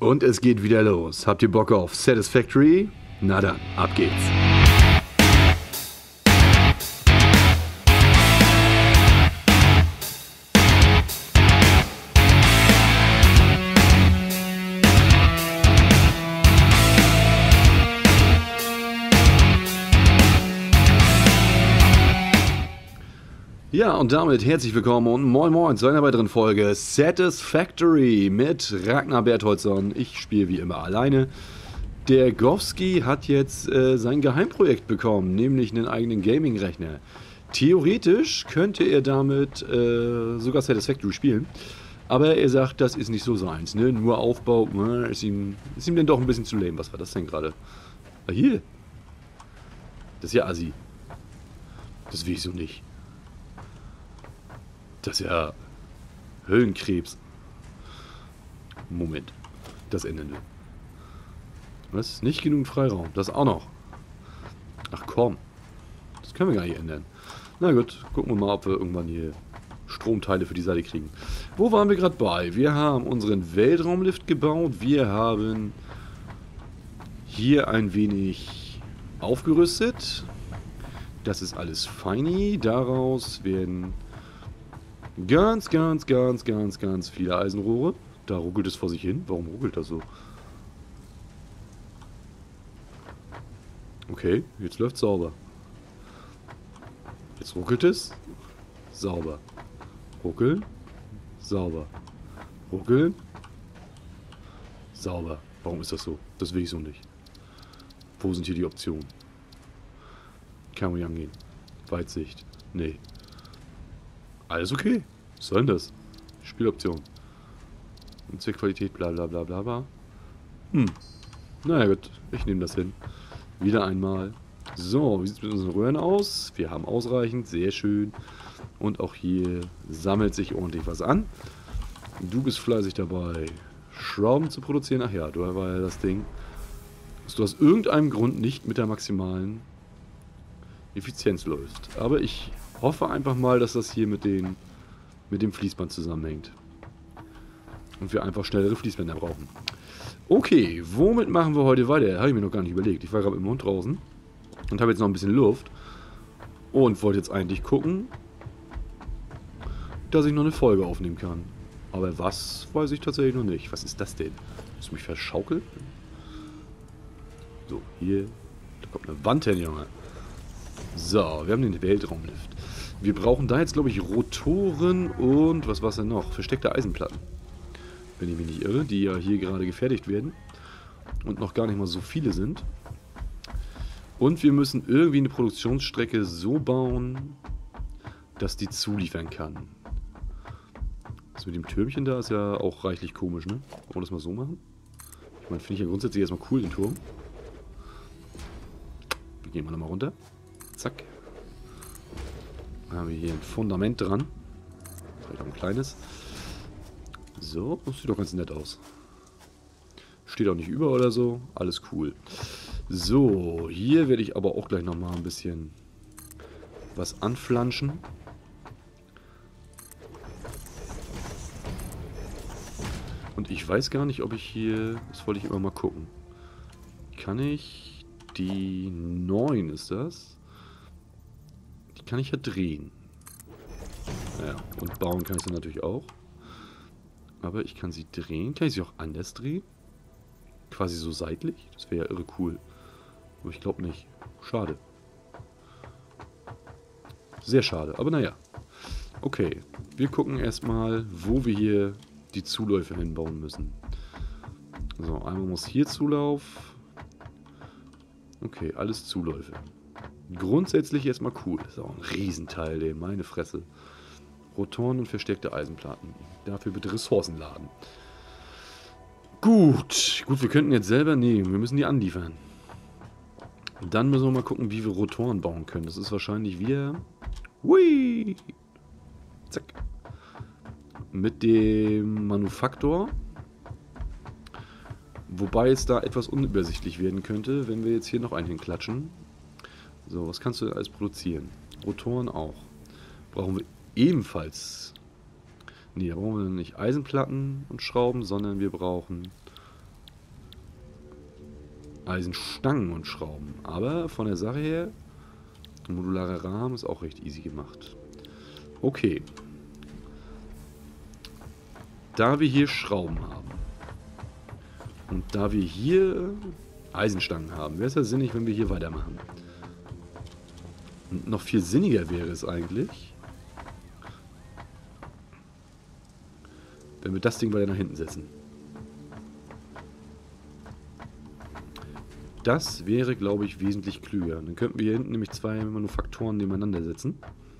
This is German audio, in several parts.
Und es geht wieder los. Habt ihr Bock auf Satisfactory? Na dann, ab geht's. Ja, und damit herzlich willkommen und moin moin zu einer weiteren Folge Satisfactory mit Ragnar Bertholdsson. Ich spiele wie immer alleine. Der Gowski hat jetzt sein Geheimprojekt bekommen, nämlich einen eigenen Gaming-Rechner. Theoretisch könnte er damit sogar Satisfactory spielen, aber er sagt, das ist nicht so seins, ne? Nur Aufbau, ist ihm denn doch ein bisschen zu lame. Was war das denn gerade? Ah, hier. Das ist ja assi. Das will ich so nicht. Das ist ja Höllenkrebs. Moment. Das Ende. Was? Nicht genug Freiraum. Das auch noch. Ach komm. Das können wir gar nicht ändern. Na gut, gucken wir mal, ob wir irgendwann hier Stromteile für die Seite kriegen. Wo waren wir gerade bei? Wir haben unseren Weltraumlift gebaut. Wir haben hier ein wenig aufgerüstet. Das ist alles feini. Daraus werden ganz viele Eisenrohre. Da ruckelt es vor sich hin. Warum ruckelt das so? Okay, jetzt läuft es sauber. Jetzt ruckelt es. Sauber. Ruckeln. Sauber. Ruckeln. Sauber. Warum ist das so? Das will ich so nicht. Wo sind hier die Optionen? Kann man angehen. Weitsicht. Nee. Alles okay. Was soll denn das? Spieloption. Und Zweckqualität, bla bla bla bla bla. Naja gut, ich nehme das hin. Wieder einmal. So, wie sieht es mit unseren Röhren aus? Wir haben ausreichend, sehr schön. Und auch hier sammelt sich ordentlich was an. Du bist fleißig dabei, Schrauben zu produzieren. Ach ja, du war ja das Ding, dass du aus irgendeinem Grund nicht mit der maximalen Effizienz läufst. Aber ich hoffe einfach mal, dass das hier mit dem Fließband zusammenhängt. Und wir einfach schnellere Fließbänder brauchen. Okay, womit machen wir heute weiter? Habe ich mir noch gar nicht überlegt. Ich war gerade mit dem Hund draußen und habe jetzt noch ein bisschen Luft. Und wollte jetzt eigentlich gucken, dass ich noch eine Folge aufnehmen kann. Aber was, weiß ich tatsächlich noch nicht. Was ist das denn? Hast du mich verschaukelt? So, hier. Da kommt eine Wand hin, Junge. So, wir haben den Weltraumlift. Wir brauchen da jetzt, glaube ich, Rotoren und, was war es denn noch? Versteckte Eisenplatten. Wenn ich mich nicht irre, die ja hier gerade gefertigt werden. Und noch gar nicht mal so viele sind. Und wir müssen irgendwie eine Produktionsstrecke so bauen, dass die zuliefern kann. Das mit dem Türmchen da ist ja auch reichlich komisch, ne? Wollen wir das mal so machen? Ich meine, finde ich ja grundsätzlich erstmal cool, den Turm. Wir gehen mal nochmal runter. Zack. Dann haben wir hier ein Fundament dran. Vielleicht auch ein kleines. So, das sieht doch ganz nett aus. Steht auch nicht über oder so. Alles cool. So, hier werde ich aber auch gleich nochmal ein bisschen was anflanschen. Und ich weiß gar nicht, ob ich hier... Das wollte ich immer mal gucken. Kann ich... Die 9 ist das. Die kann ich ja drehen. Ja, und bauen kann ich sie natürlich auch. Aber ich kann sie drehen. Kann ich sie auch anders drehen? Quasi so seitlich? Das wäre ja irre cool. Aber ich glaube nicht. Schade. Sehr schade, aber naja. Okay, wir gucken erstmal, wo wir hier die Zuläufe hinbauen müssen. So, einmal muss hier Zulauf. Okay, alles Zuläufe. Grundsätzlich erstmal cool. Das ist auch ein Riesenteil, ey, meine Fresse. Rotoren und versteckte Eisenplatten. Dafür bitte Ressourcen laden. Gut, wir könnten jetzt selber nehmen. Wir müssen die anliefern. Dann müssen wir mal gucken, wie wir Rotoren bauen können. Das ist wahrscheinlich wieder... Hui! Zack. Mit dem Manufaktor. Wobei es da etwas unübersichtlich werden könnte, wenn wir jetzt hier noch einen hinklatschen. So, was kannst du alles produzieren? Rotoren auch. Brauchen wir ebenfalls... Nee, da brauchen wir nicht Eisenplatten und Schrauben, sondern wir brauchen Eisenstangen und Schrauben. Aber von der Sache her, ein modularer Rahmen ist auch recht easy gemacht. Okay. Da wir hier Schrauben haben und da wir hier Eisenstangen haben, wäre es ja sinnig, wenn wir hier weitermachen. Und noch viel sinniger wäre es eigentlich, wenn wir das Ding weiter nach hinten setzen. Das wäre, glaube ich, wesentlich klüger. Dann könnten wir hier hinten nämlich zwei Manufaktoren nebeneinander setzen.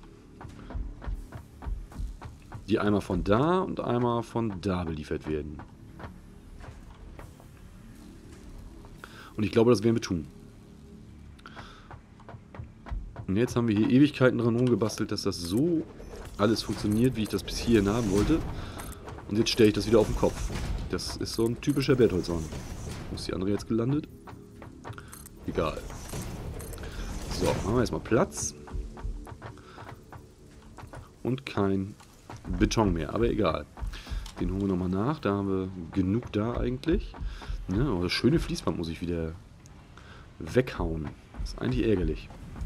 Die einmal von da und einmal von da beliefert werden. Und ich glaube, das werden wir tun. Und jetzt haben wir hier Ewigkeiten dran rumgebastelt, dass das so alles funktioniert, wie ich das bis hierhin haben wollte. Und jetzt stelle ich das wieder auf den Kopf. Das ist so ein typischer Bertholdsson. Wo ist die andere jetzt gelandet? Egal. So, machen wir erstmal Platz. Und kein Beton mehr, aber egal. Den holen wir nochmal nach. Da haben wir genug da eigentlich. Ja, aber das schöne Fließband muss ich wieder weghauen. Das ist eigentlich ärgerlich.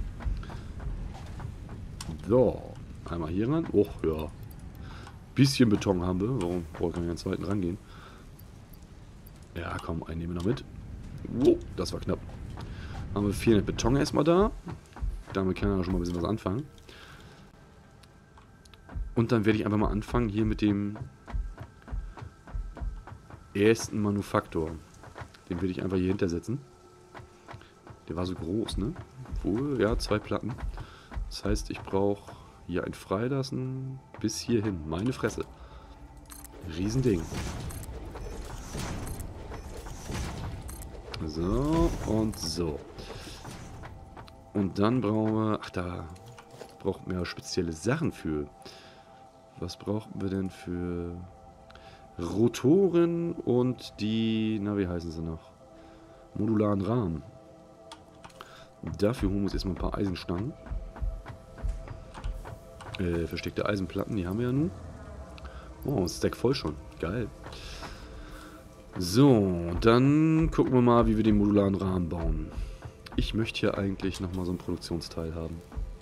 So, einmal hier ran. Och, ja. Bisschen Beton haben wir. Warum brauche ich gar nicht an den zweiten rangehen? Ja, komm, einen nehmen wir noch mit. Wow, das war knapp. Haben wir 400 Beton erstmal da. Damit kann er schon mal ein bisschen was anfangen. Und dann werde ich einfach mal anfangen hier mit dem ersten Manufaktor. Den werde ich einfach hier hintersetzen. Der war so groß, ne? Obwohl, ja, 2 Platten. Das heißt, ich brauche hier ein Freilassen bis hierhin. Meine Fresse. Riesending. So und so. Und dann brauchen wir... Ach, da brauchen wir spezielle Sachen für. Was brauchen wir denn für Rotoren und die... Na, wie heißen sie noch? Modularen Rahmen. Dafür holen wir uns erstmal ein paar Eisenstangen. Versteckte Eisenplatten, die haben wir ja nun. Oh, ein Stack voll schon. Geil. So, dann gucken wir mal, wie wir den modularen Rahmen bauen. Ich möchte hier eigentlich nochmal so ein Produktionsteil haben.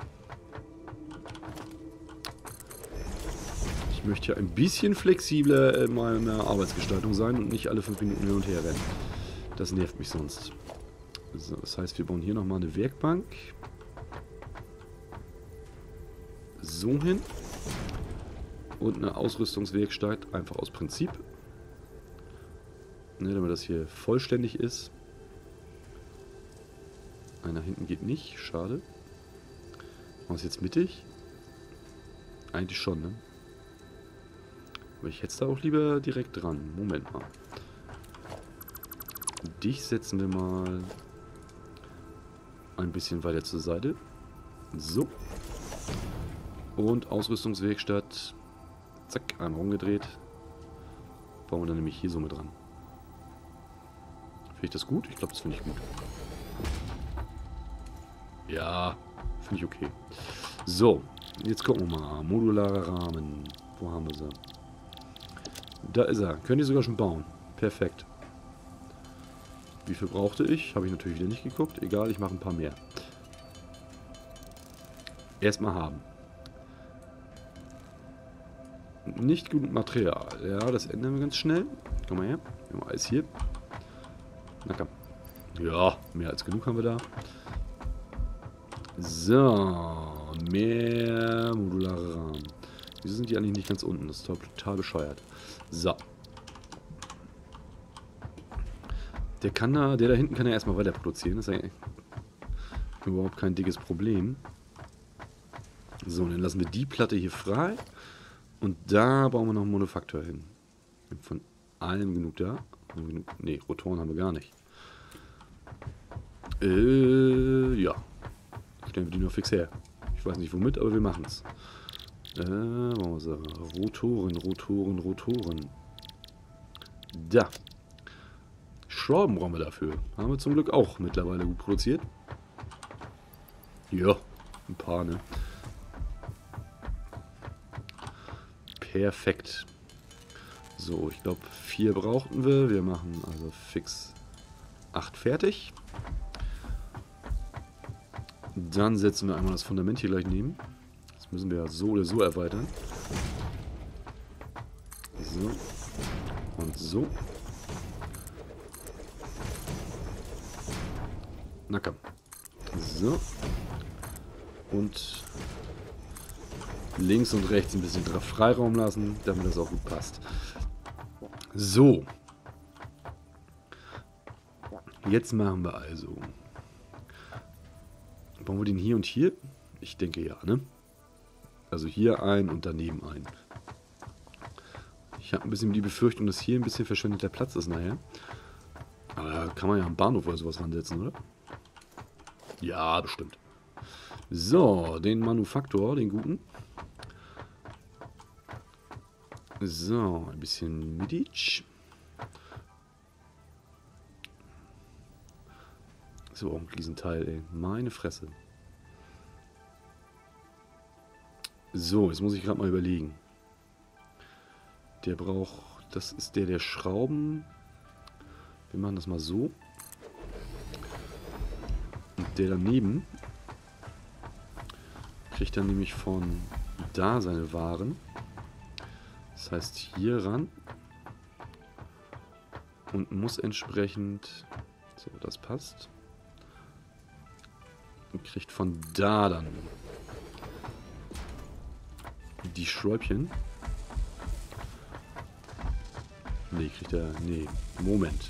Ich möchte hier ein bisschen flexibler in meiner Arbeitsgestaltung sein und nicht alle 5 Minuten hin und her rennen. Das nervt mich sonst. So, das heißt, wir bauen hier nochmal eine Werkbank. So hin. Und eine Ausrüstungswerkstatt, einfach aus Prinzip. Ne, damit das hier vollständig ist. Einer hinten geht nicht, schade. Machen wir es jetzt mittig? Eigentlich schon, ne? Aber ich hätte es da auch lieber direkt dran. Moment mal. Dich setzen wir mal ein bisschen weiter zur Seite. So. Und Ausrüstungswerkstatt. Zack, einmal rumgedreht. Bauen wir dann nämlich hier so mit dran. Finde ich das gut? Ich glaube, das finde ich gut. Ja, finde ich okay. So, jetzt gucken wir mal. Modularer Rahmen. Wo haben wir sie? Da ist er. Könnt ihr sogar schon bauen. Perfekt. Wie viel brauchte ich? Habe ich natürlich wieder nicht geguckt. Egal, ich mache ein paar mehr. Erstmal haben. Nicht genug Material. Ja, das ändern wir ganz schnell. Komm mal her. Wir haben Eis hier. Na komm. Ja, mehr als genug haben wir da. So. Mehr modulare Rahmen. Wieso sind die eigentlich nicht ganz unten? Das ist total bescheuert. So. Der da hinten kann ja erstmal weiter produzieren. Das ist ja überhaupt kein dickes Problem. So, dann lassen wir die Platte hier frei. Und da bauen wir noch einen Manufaktor hin. Von allem genug da. Ne, Rotoren haben wir gar nicht. Ja. Stellen wir die nur fix her. Ich weiß nicht womit, aber wir machen es. Machen wir so. Rotoren. Da. Schrauben brauchen wir dafür. Haben wir zum Glück auch mittlerweile gut produziert. Ja, ein paar, ne? Perfekt. So, ich glaube 4 brauchten wir. Wir machen also fix 8 fertig. Dann setzen wir einmal das Fundament hier gleich neben. Das müssen wir ja so oder so erweitern. So. Und so. Na komm. So. Und links und rechts ein bisschen Freiraum lassen, damit das auch gut passt. So. Jetzt machen wir also. Bauen wir den hier und hier? Ich denke ja, ne? Also hier ein und daneben ein. Ich habe ein bisschen die Befürchtung, dass hier ein bisschen verschwendeter Platz ist nachher. Aber da kann man ja am Bahnhof oder sowas ransetzen, oder? Ja, bestimmt. So, den Manufaktor, den guten. So, ein bisschen Medic. So, auch ein Riesenteil, ey. Meine Fresse. So, jetzt muss ich gerade mal überlegen. Der braucht... Das ist der Schrauben. Wir machen das mal so. Und der daneben kriegt dann nämlich von da seine Waren. Das heißt hier ran. Und muss entsprechend... So, das passt. Und kriegt von da dann die Schräubchen. Nee, kriegt er... Nee, Moment.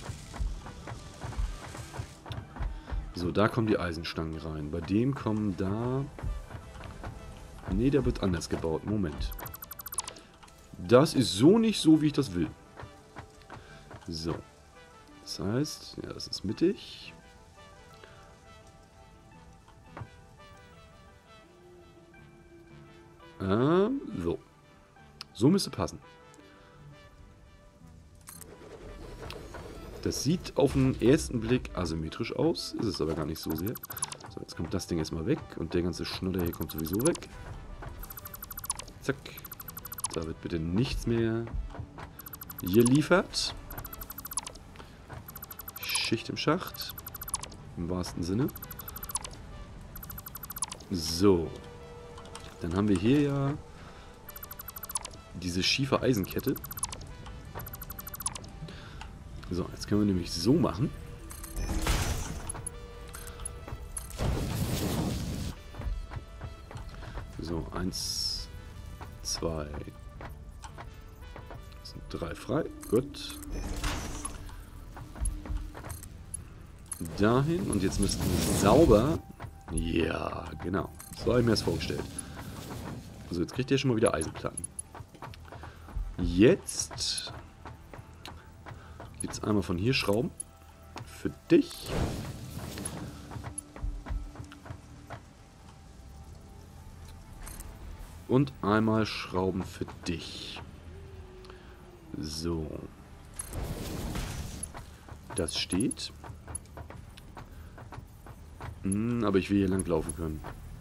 So, da kommen die Eisenstangen rein. Bei dem kommen da... Nee, der wird anders gebaut. Moment. Das ist so nicht so, wie ich das will. So. Das heißt, ja, das ist mittig. So. So müsste passen. Das sieht auf den ersten Blick asymmetrisch aus, ist es aber gar nicht so sehr. So, jetzt kommt das Ding erstmal weg und der ganze Schnodder hier kommt sowieso weg. Zack. Da wird bitte nichts mehr geliefert. Schicht im Schacht. Im wahrsten Sinne. So. Dann haben wir hier ja diese schiefe Eisenkette. So, jetzt können wir nämlich so machen. So, 1, 2, 3 frei. Gut. Dahin und jetzt müssten wir sauber... Ja, genau. So habe ich mir das vorgestellt. Also jetzt kriegt ihr schon mal wieder Eisenplatten. Jetzt gibt es einmal von hier Schrauben. Für dich. Und einmal Schrauben für dich. So. Das steht. Aber ich will hier lang laufen können.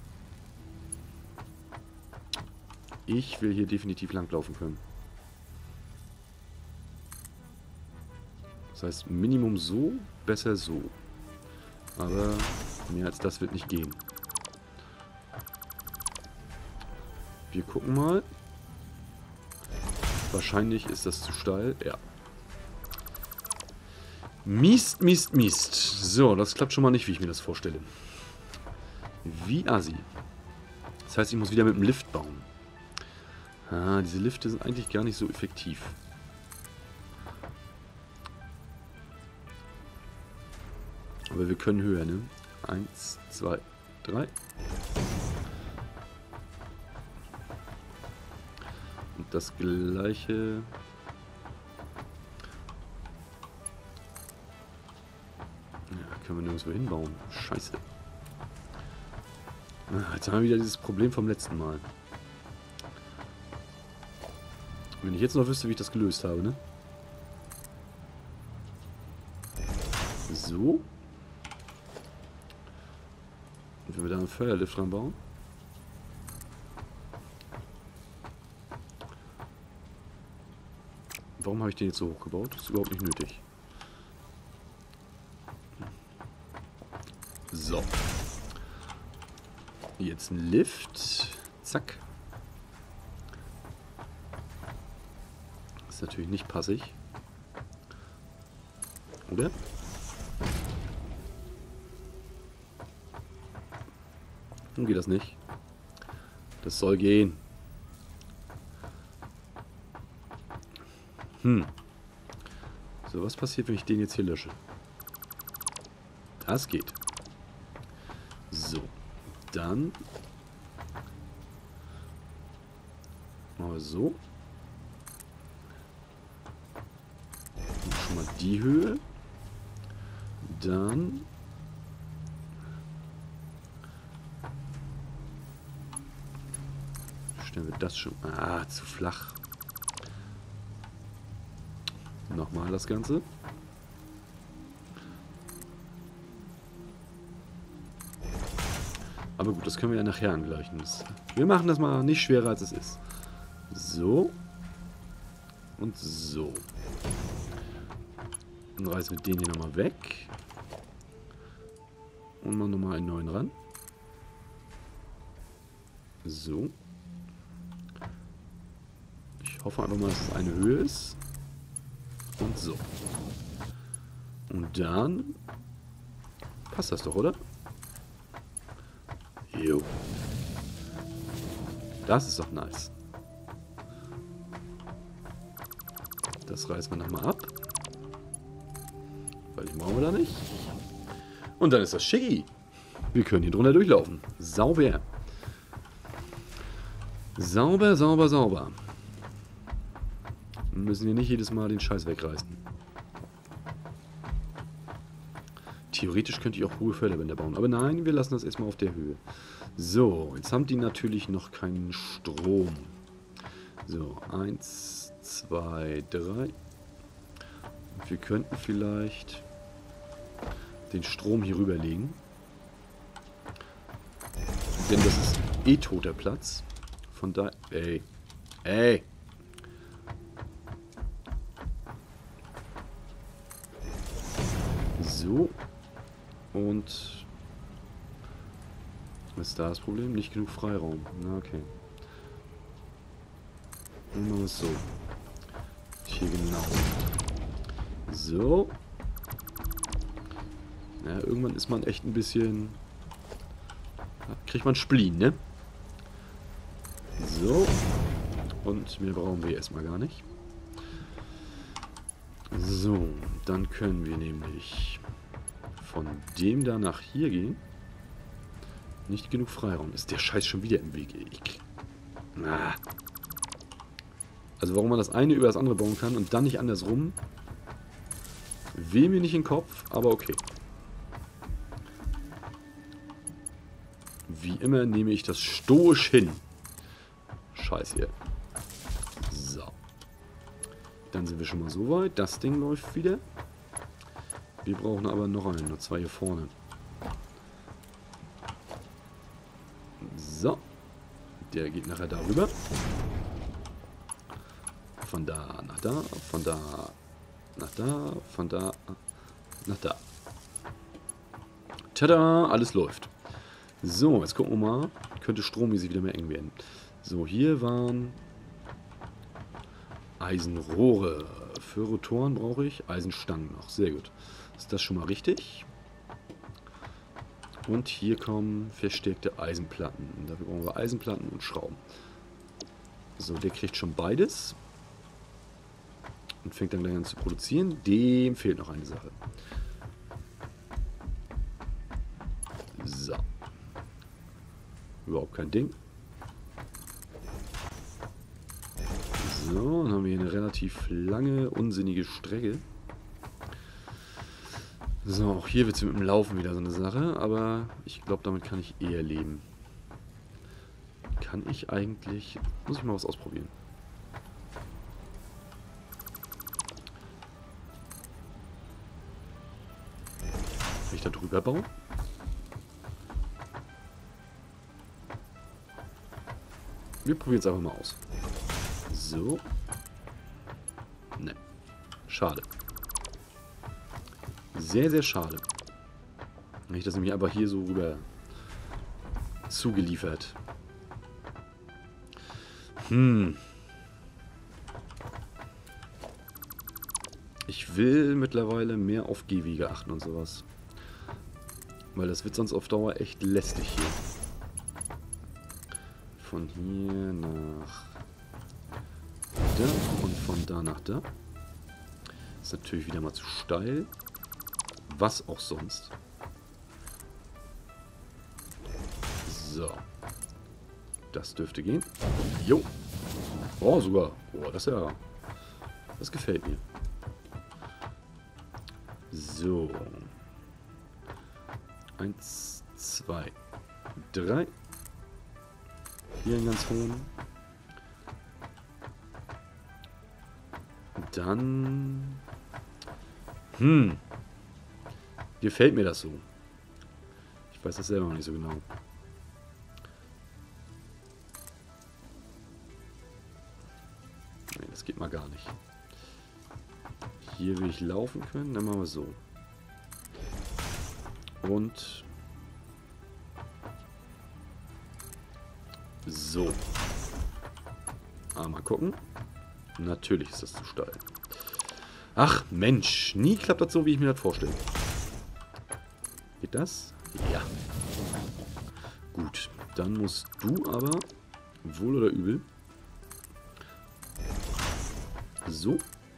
Ich will hier definitiv langlaufen können. Das heißt, Minimum so, besser so. Aber mehr als das wird nicht gehen. Wir gucken mal. Wahrscheinlich ist das zu steil. Ja. Mist, Mist, Mist. So, das klappt schon mal nicht, wie ich mir das vorstelle. Wie assi. Das heißt, ich muss wieder mit dem Lift bauen. Ah, diese Lifte sind eigentlich gar nicht so effektiv. Aber wir können höher, ne? 1, 2, 3. Und das gleiche... Ja, können wir nirgendwo hinbauen. Scheiße. Ah, jetzt haben wir wieder dieses Problem vom letzten Mal. Wenn ich jetzt noch wüsste, wie ich das gelöst habe, ne? So. Und wenn wir da einen Feuerlift dran bauen. Warum habe ich den jetzt so hoch gebaut? Das ist überhaupt nicht nötig. So. Jetzt ein Lift. Zack. Ist natürlich nicht passig. Oder? Nun geht das nicht. Das soll gehen. So, was passiert, wenn ich den jetzt hier lösche? Das geht. So. Dann machen wir so. Und schon mal die Höhe. Dann stellen wir das schon. Ah, zu flach. Nochmal das Ganze. Aber gut, das können wir ja nachher angleichen. Wir machen das mal nicht schwerer, als es ist. So. Und so. Dann reißen wir den hier nochmal weg. Und machen nochmal einen neuen ran. So. Ich hoffe einfach mal, dass es eine Höhe ist. Und so. Und dann passt das doch, oder? Jo. Das ist doch nice. Das reißen wir nochmal ab. Weil die brauchen wir da nicht. Und dann ist das schicki. Wir können hier drunter durchlaufen. Sauber. Sauber, sauber, sauber. Wir müssen hier nicht jedes Mal den Scheiß wegreißen. Theoretisch könnte ich auch hohe Förderbänder bauen. Aber nein, wir lassen das erstmal auf der Höhe. So, jetzt haben die natürlich noch keinen Strom. So, 1, 2, 3. Und wir könnten vielleicht den Strom hier rüberlegen. Denn das ist eh toter Platz. Von da... Ey. Ey. So. Und... Was ist da das Problem? Nicht genug Freiraum. Na, okay. Dann machen wir es so. Hier genau. So. Ja, irgendwann ist man echt ein bisschen... Da kriegt man Spleen, ne? So. Und mehr brauchen wir erstmal gar nicht. So. Dann können wir nämlich von dem da nach hier gehen. Nicht genug Freiraum. Ist der Scheiß schon wieder im Weg? Also warum man das eine über das andere bauen kann und dann nicht andersrum, will mir nicht in den Kopf, aber okay. Wie immer nehme ich das stoisch hin. Scheiß hier. So. Dann sind wir schon mal so weit. Das Ding läuft wieder. Wir brauchen aber noch einen. Nur zwei hier vorne. So. Der geht nachher darüber. Von da nach da. Von da nach da. Von da nach da. Tada! Alles läuft. So, jetzt gucken wir mal. Könnte strommäßig wieder mehr eng werden. So, hier waren Eisenrohre. Für Rotoren brauche ich Eisenstangen noch. Sehr gut. Ist das schon mal richtig? Und hier kommen verstärkte Eisenplatten. Dafür brauchen wir Eisenplatten und Schrauben. So, der kriegt schon beides. Und fängt dann gleich an zu produzieren. Dem fehlt noch eine Sache. So. Überhaupt kein Ding. So, dann haben wir hier eine relativ lange, unsinnige Strecke. So, auch hier wird es mit dem Laufen wieder so eine Sache, aber ich glaube, damit kann ich eher leben. Kann ich eigentlich... Muss ich mal was ausprobieren. Kann ich da drüber bauen? Wir probieren es einfach mal aus. So. Ne. Schade. Sehr, sehr schade. Habe ich das nämlich einfach hier so rüber zugeliefert. Ich will mittlerweile mehr auf Gehwege achten und sowas. Weil das wird sonst auf Dauer echt lästig hier. Von hier nach da und von da nach da. Ist natürlich wieder mal zu steil. Was auch sonst. So. Das dürfte gehen. Jo. Oh, sogar. Oh, das ist ja... Das gefällt mir. So. 1, 2, 3. Hier einen ganz hohen. Dann... Gefällt mir das so. Ich weiß das selber noch nicht so genau. Nee, das geht mal gar nicht. Hier will ich laufen können. Dann machen wir so. Und... So. Mal gucken. Natürlich ist das zu steil. Ach Mensch, nie klappt das so, wie ich mir das vorstelle. Geht das? Ja. Gut, dann musst du aber, wohl oder übel, so.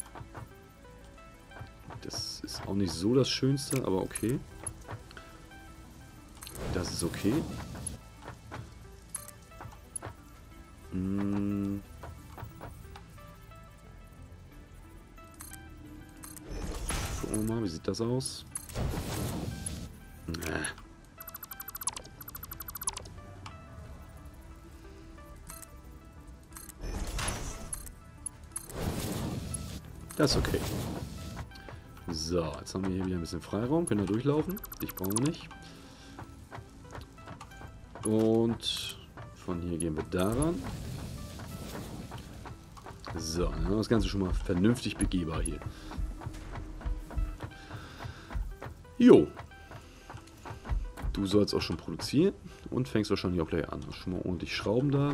Das ist auch nicht so das Schönste, aber okay. Das ist okay. Gucken wir mal, wie sieht das aus? Das ist okay. So, jetzt haben wir hier wieder ein bisschen Freiraum. Können wir durchlaufen. Ich brauche nicht. Und von hier gehen wir daran. So, dann haben wir das Ganze schon mal vernünftig begehbar hier. Jo. Du sollst auch schon produzieren und fängst wahrscheinlich auch gleich an. Schon mal ordentlich Schrauben da.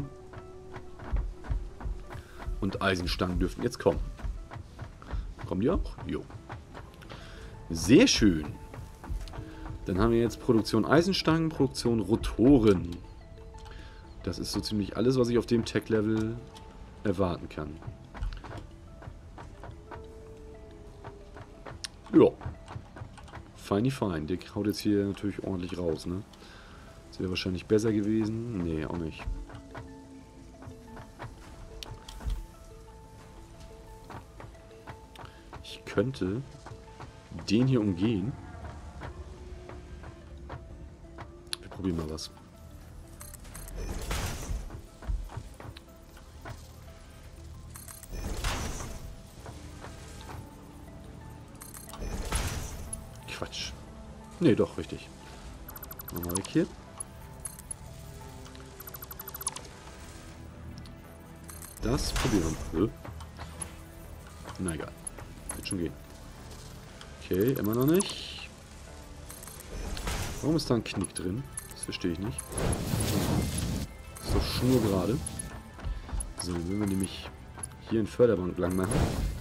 Und Eisenstangen dürften jetzt kommen. Kommen die auch? Jo. Sehr schön. Dann haben wir jetzt Produktion Eisenstangen, Produktion Rotoren. Das ist so ziemlich alles, was ich auf dem Tech-Level erwarten kann. Ja. Feini fein. Der haut jetzt hier natürlich ordentlich raus, ne? Das wäre wahrscheinlich besser gewesen. Nee, auch nicht. Ich könnte den hier umgehen. Wir probieren mal was. Quatsch. Nee, doch, richtig. Nochmal weg hier. Das probieren wir. Na egal. Wird schon gehen. Okay, immer noch nicht. Warum ist da ein Knick drin? Das verstehe ich nicht. Ist doch schnurgerade. So, dann würden wir nämlich hier einen Förderband lang machen.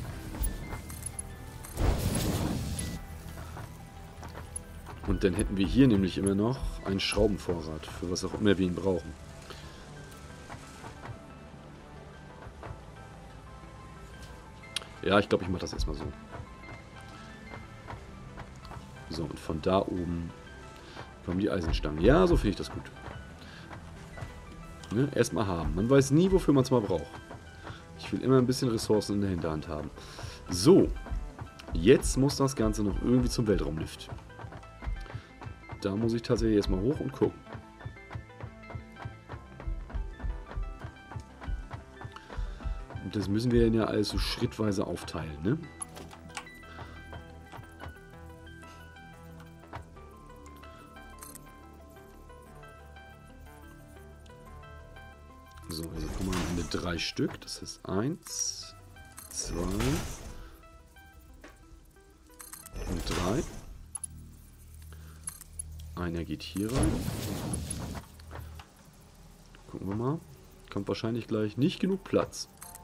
Und dann hätten wir hier nämlich immer noch einen Schraubenvorrat, für was auch immer wir ihn brauchen. Ja, ich glaube, ich mache das erstmal so. So, und von da oben kommen die Eisenstangen. Ja, so finde ich das gut. Ne? Erstmal haben. Man weiß nie, wofür man es mal braucht. Ich will immer ein bisschen Ressourcen in der Hinterhand haben. So, jetzt muss das Ganze noch irgendwie zum Weltraumlift. Da muss ich tatsächlich erstmal hoch und gucken. Und das müssen wir ja alles so schrittweise aufteilen, ne? So, also kommen wir am Ende 3 Stück. Das heißt 1, 2 und 3. Einer geht hier rein. Gucken wir mal. Kommt wahrscheinlich gleich nicht genug Platz.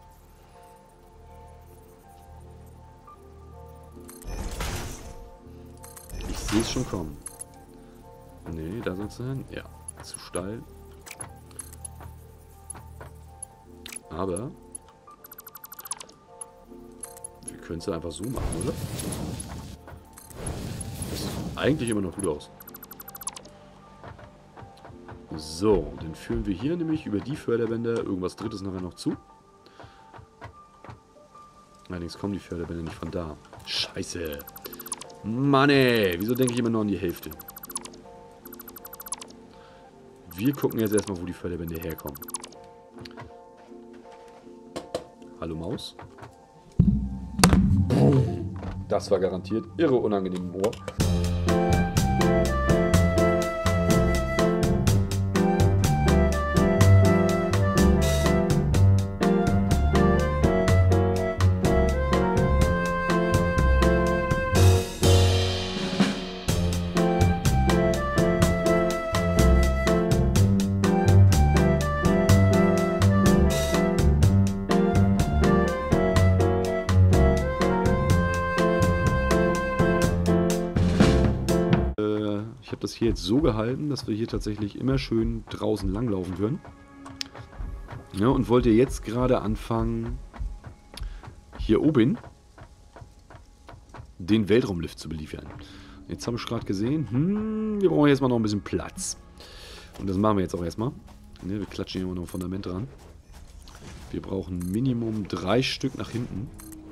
Ich sehe es schon kommen. Nee, da soll es sein. Ja, zu steil. Aber wir können es ja einfach so machen, oder? Das sieht eigentlich immer noch gut aus. So, dann führen wir hier nämlich über die Förderbänder irgendwas Drittes nachher noch zu. Allerdings kommen die Förderbänder nicht von da. Scheiße. Mann ey, wieso denke ich immer noch an die Hälfte? Wir gucken jetzt erstmal, wo die Förderbänder herkommen. Hallo Maus. Das war garantiert irre unangenehm im Ohr. Ich habe das hier jetzt so gehalten, dass wir hier tatsächlich immer schön draußen langlaufen können. Ja, und wollte jetzt gerade anfangen, hier oben den Weltraumlift zu beliefern. Jetzt habe ich gerade gesehen, wir brauchen jetzt mal noch ein bisschen Platz. Und das machen wir jetzt auch erstmal. Ne, wir klatschen hier immer noch ein Fundament dran. Wir brauchen Minimum 3 Stück nach hinten.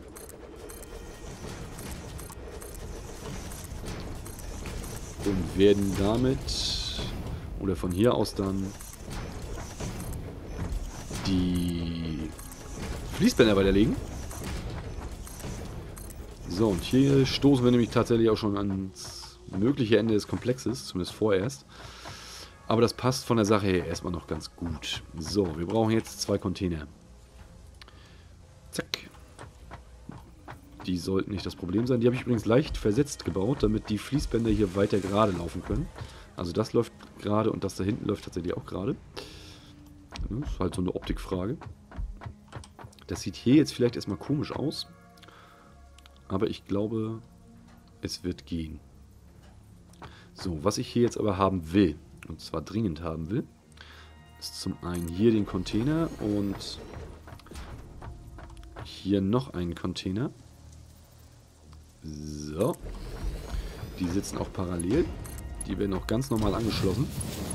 Und werden damit, oder von hier aus dann, die Fließbänder weiterlegen. So, und hier stoßen wir nämlich tatsächlich auch schon ans mögliche Ende des Komplexes, zumindest vorerst. Aber das passt von der Sache her erstmal noch ganz gut. So, wir brauchen jetzt 2 Container. Zack. Die sollten nicht das Problem sein. Die habe ich übrigens leicht versetzt gebaut, damit die Fließbänder hier weiter gerade laufen können. Also das läuft gerade und das da hinten läuft tatsächlich auch gerade. Das ist halt so eine Optikfrage. Das sieht hier jetzt vielleicht erstmal komisch aus. Aber ich glaube, es wird gehen. So, was ich hier jetzt aber haben will, und zwar dringend haben will, ist zum einen hier den Container und hier noch einen Container. So. Die sitzen auch parallel. Die werden auch ganz normal angeschlossen.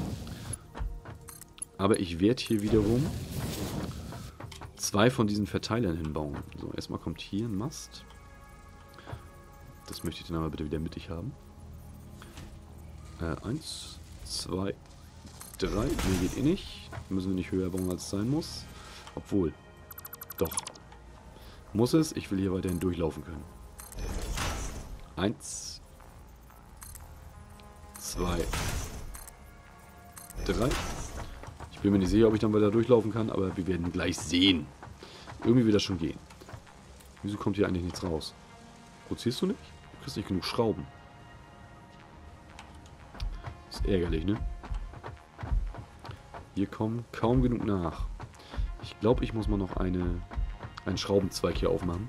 Aber ich werde hier wiederum 2 von diesen Verteilern hinbauen. So, erstmal kommt hier ein Mast. Das möchte ich dann aber bitte wieder mittig haben. 1, 2, 3. Nee, geht eh nicht. Müssen wir nicht höher bauen, als es sein muss. Obwohl. Doch. Muss es. Ich will hier weiterhin durchlaufen können. 1, 2, 3. Ich bin mir nicht sicher, ob ich dann weiter durchlaufen kann, aber wir werden gleich sehen. Irgendwie wird das schon gehen. Wieso kommt hier eigentlich nichts raus? Produzierst du nicht? Du kriegst nicht genug Schrauben. Ist ärgerlich, ne? Hier kommen kaum genug nach. Ich glaube, ich muss mal noch einen Schraubenzweig hier aufmachen.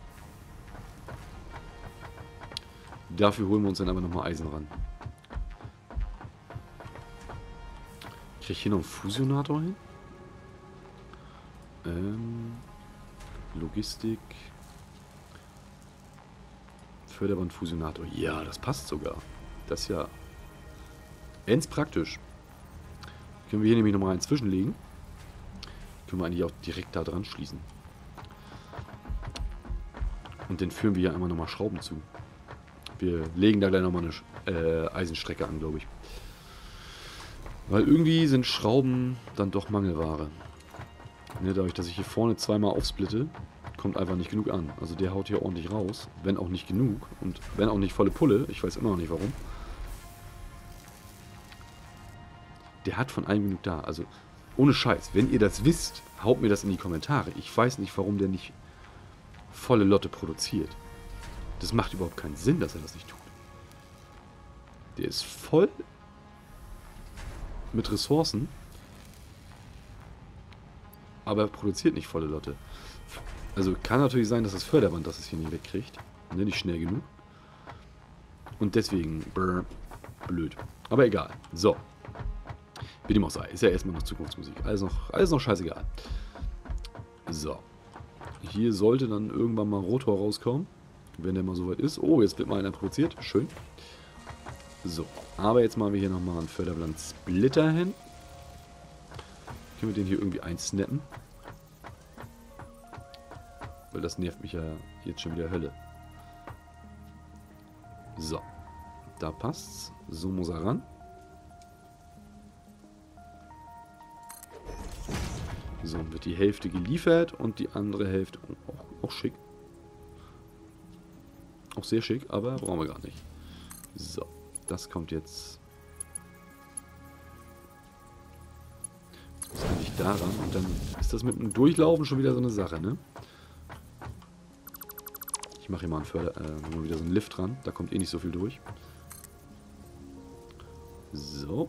Dafür holen wir uns dann aber nochmal Eisen ran. Kriege ich hier noch einen Fusionator hin? Logistik. Förderbandfusionator. Ja, das passt sogar. Das ist ja ends praktisch. Können wir hier nämlich nochmal einen zwischenlegen. Können wir eigentlich auch direkt da dran schließen. Und dann führen wir hier einmal nochmal Schrauben zu. Wir legen da gleich nochmal eine Eisenstrecke an, glaube ich. Weil irgendwie sind Schrauben dann doch Mangelware. Ne, dadurch, dass ich hier vorne zweimal aufsplitte, kommt einfach nicht genug an. Also der haut hier ordentlich raus. Wenn auch nicht genug. Und wenn auch nicht volle Pulle. Ich weiß immer noch nicht warum. Der hat von allem genug da. Also ohne Scheiß. Wenn ihr das wisst, haut mir das in die Kommentare. Ich weiß nicht, warum der nicht volle Lotte produziert. Das macht überhaupt keinen Sinn, dass er das nicht tut. Der ist voll mit Ressourcen. Aber er produziert nicht volle Lotte. Also kann natürlich sein, dass das Förderband das hier nicht wegkriegt. Ne, nicht schnell genug. Und deswegen, blöd. Aber egal. So. Wie dem auch sei. Ist ja erstmal noch Zukunftsmusik. Alles noch scheißegal. So. Hier sollte dann irgendwann mal Rotor rauskommen. Wenn der mal soweit ist. Oh, jetzt wird mal einer produziert. Schön. So. Aber jetzt machen wir hier nochmal einen Förderband Splitter hin. Können wir den hier irgendwie einsnappen? Weil das nervt mich ja jetzt schon wieder Hölle. So. Da passt's. So muss er ran. So, wird die Hälfte geliefert und die andere Hälfte auch schick. Auch sehr schick, aber brauchen wir gar nicht. So, das kommt jetzt. Das muss eigentlich daran und dann ist das mit dem Durchlaufen schon wieder so eine Sache, ne? Ich mache hier mal mal wieder so einen Lift dran, da kommt eh nicht so viel durch. So.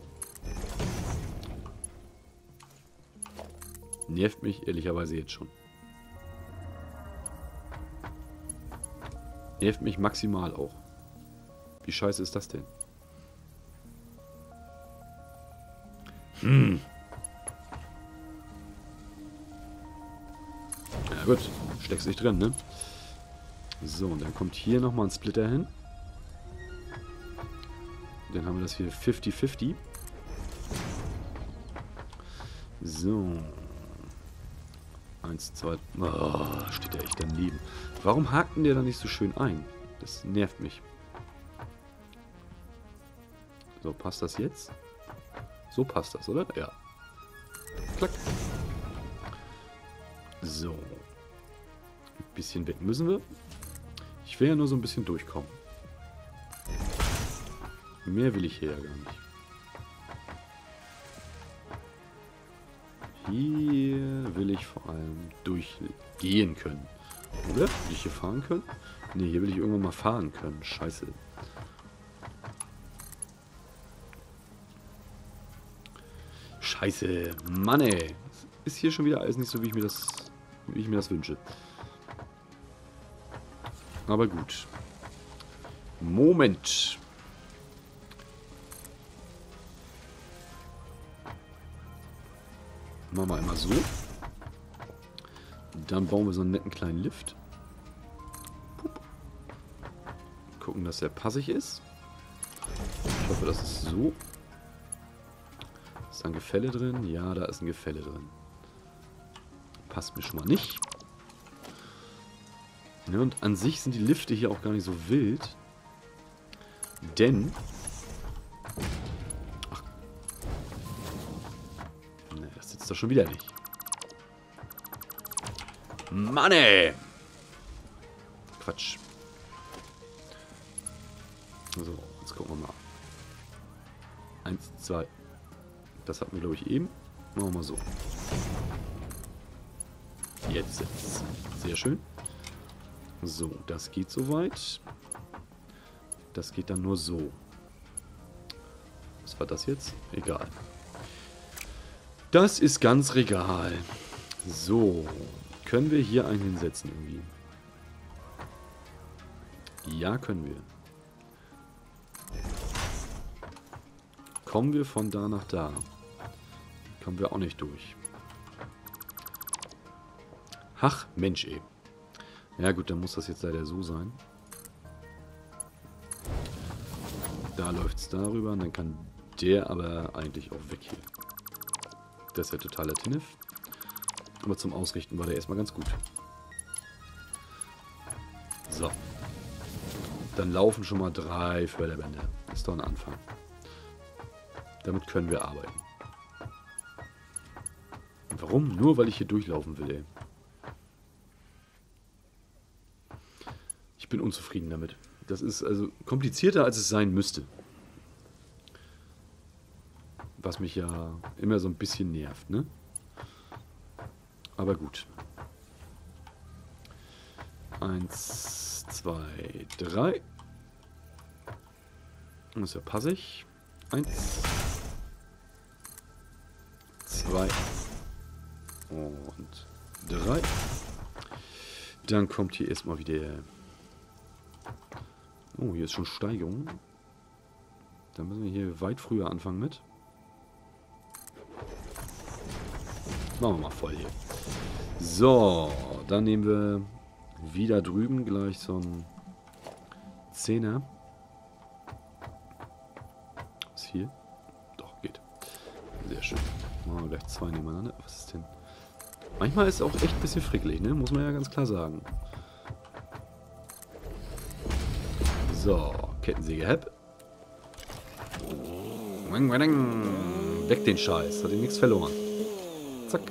Nervt mich ehrlicherweise jetzt schon. Nervt mich maximal auch. Wie scheiße ist das denn? Ja gut, steckst nicht drin, ne? So, und dann kommt hier nochmal ein Splitter hin. Dann haben wir das hier 50-50. So. 1, 2. Oh, steht der echt daneben. Warum hakt denn der da nicht so schön ein? Das nervt mich. So, passt das jetzt? So passt das, oder? Ja. Klack. So. Ein bisschen weg müssen wir. Ich will ja nur so ein bisschen durchkommen. Mehr will ich hier ja gar nicht. Hier will ich vor allem durchgehen können. Oder? Will ich hier fahren können? Ne, hier will ich irgendwann mal fahren können. Scheiße. Scheiße. Mann ey. Ist hier schon wieder alles nicht so, wie ich mir das wünsche. Aber gut. Moment. Machen wir einmal so. Dann bauen wir so einen netten kleinen Lift. Pup. Gucken, dass der passig ist. Ich hoffe, das ist so. Ist da ein Gefälle drin? Ja, da ist ein Gefälle drin. Passt mir schon mal nicht. Ja, und an sich sind die Lifte hier auch gar nicht so wild. Denn... Ach. Ne, das sitzt doch schon wieder nicht. Mann ey! Quatsch. So, jetzt gucken wir mal. 1, 2. Das hatten wir, glaube ich, eben. Machen wir mal so. Jetzt. Sehr schön. So, das geht soweit. Das geht dann nur so. Was war das jetzt? Egal. Das ist ganz regal. So. Können wir hier einen hinsetzen irgendwie? Ja, können wir. Kommen wir von da nach da? Kommen wir auch nicht durch. Ach, Mensch ey. Ja gut, dann muss das jetzt leider so sein. Da läuft es darüber und dann kann der aber eigentlich auch weg hier. Das ist ja totaler Tinnef. Aber zum Ausrichten war der erstmal ganz gut. So. Dann laufen schon mal 3 Förderbänder. Das ist doch ein Anfang. Damit können wir arbeiten. Und warum? Nur weil ich hier durchlaufen will, ey. Ich bin unzufrieden damit. Das ist also komplizierter, als es sein müsste. Was mich ja immer so ein bisschen nervt, ne? Aber gut. 1, 2, 3. Das ist ja passig. 1, 2 und 3. Dann kommt hier erstmal wieder... Oh, hier ist schon Steigerung. Da müssen wir hier weit früher anfangen mit. Machen wir mal voll hier. So, dann nehmen wir wieder drüben gleich so einen 10er. Was hier? Doch, geht. Sehr schön. Machen wir gleich 2 nebeneinander. Was ist denn? Manchmal ist es auch echt ein bisschen frickelig, ne? Muss man ja ganz klar sagen. So, Kettensäge, Hepp. Weg den Scheiß. Hat ihm nichts verloren. Zack.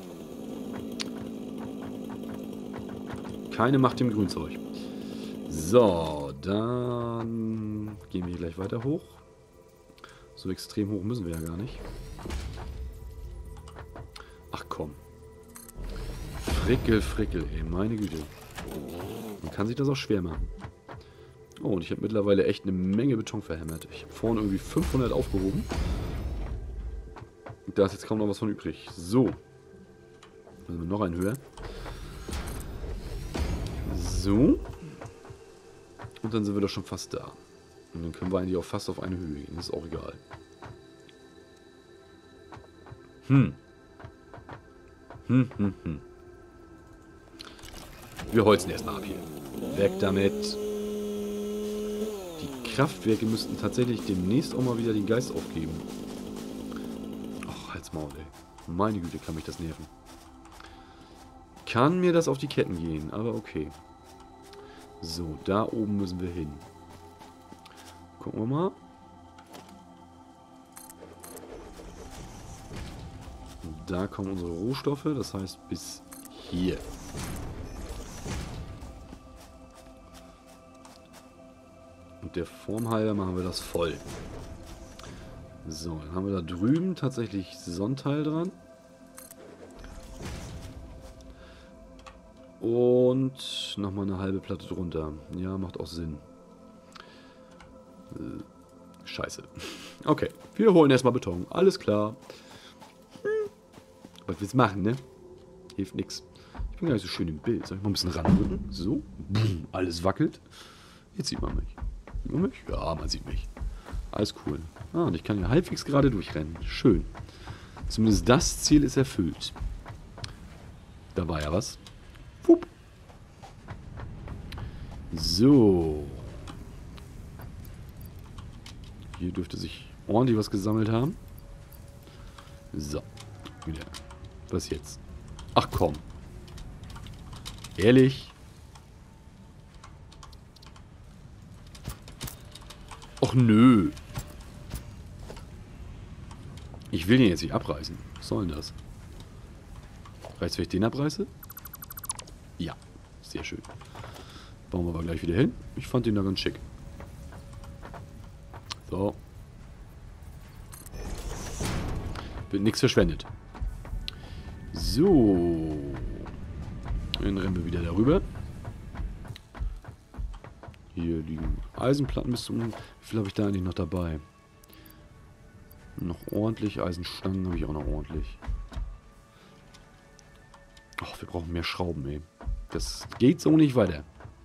Keine Macht im Grünzeug. So, dann gehen wir hier gleich weiter hoch. So extrem hoch müssen wir ja gar nicht. Ach komm. Frickel, Frickel, ey, meine Güte. Man kann sich das auch schwer machen. Oh, und ich habe mittlerweile echt eine Menge Beton verhämmert. Ich habe vorne irgendwie 500 aufgehoben. Da ist jetzt kaum noch was von übrig. So. Also noch ein höher. So. Und dann sind wir doch schon fast da. Und dann können wir eigentlich auch fast auf eine Höhe gehen. Das ist auch egal. Wir holzen erstmal ab hier. Weg damit. Die Kraftwerke müssten tatsächlich demnächst auch mal wieder den Geist aufgeben. Ach, halt's Maul, ey. Meine Güte, kann mich das nerven. Kann mir das auf die Ketten gehen, aber okay. So, da oben müssen wir hin. Gucken wir mal. Da kommen unsere Rohstoffe, das heißt bis hier. Und der Form halber machen wir das voll. So, dann haben wir da drüben tatsächlich Sonnenteil dran. Und nochmal eine halbe Platte drunter. Ja, macht auch Sinn. Scheiße. Okay, wir holen erstmal Beton. Alles klar. Was willst du machen, ne? Hilft nix. Ich bin gar nicht so schön im Bild. Soll ich mal ein bisschen ranrücken? So. Alles wackelt. Jetzt sieht man mich. Sieht man mich? Ja, man sieht mich. Alles cool. Ah, und ich kann hier halbwegs gerade durchrennen. Schön. Zumindest das Ziel ist erfüllt. Da war ja was. Wupp. So. Hier dürfte sich ordentlich was gesammelt haben. So. Wieder. Was jetzt? Ach komm. Ehrlich? Och nö. Ich will den jetzt nicht abreißen. Was soll denn das? Reicht's, wenn ich den abreiße? Ja. Sehr schön. Bauen wir aber gleich wieder hin. Ich fand den da ganz schick. So. Wird nichts verschwendet. So. Dann rennen wir wieder darüber. Hier liegen Eisenplatten bis zum... Wie viel habe ich da eigentlich noch dabei? Noch ordentlich. Eisenstangen habe ich auch noch ordentlich. Ach, wir brauchen mehr Schrauben, ey. Das geht so nicht weiter.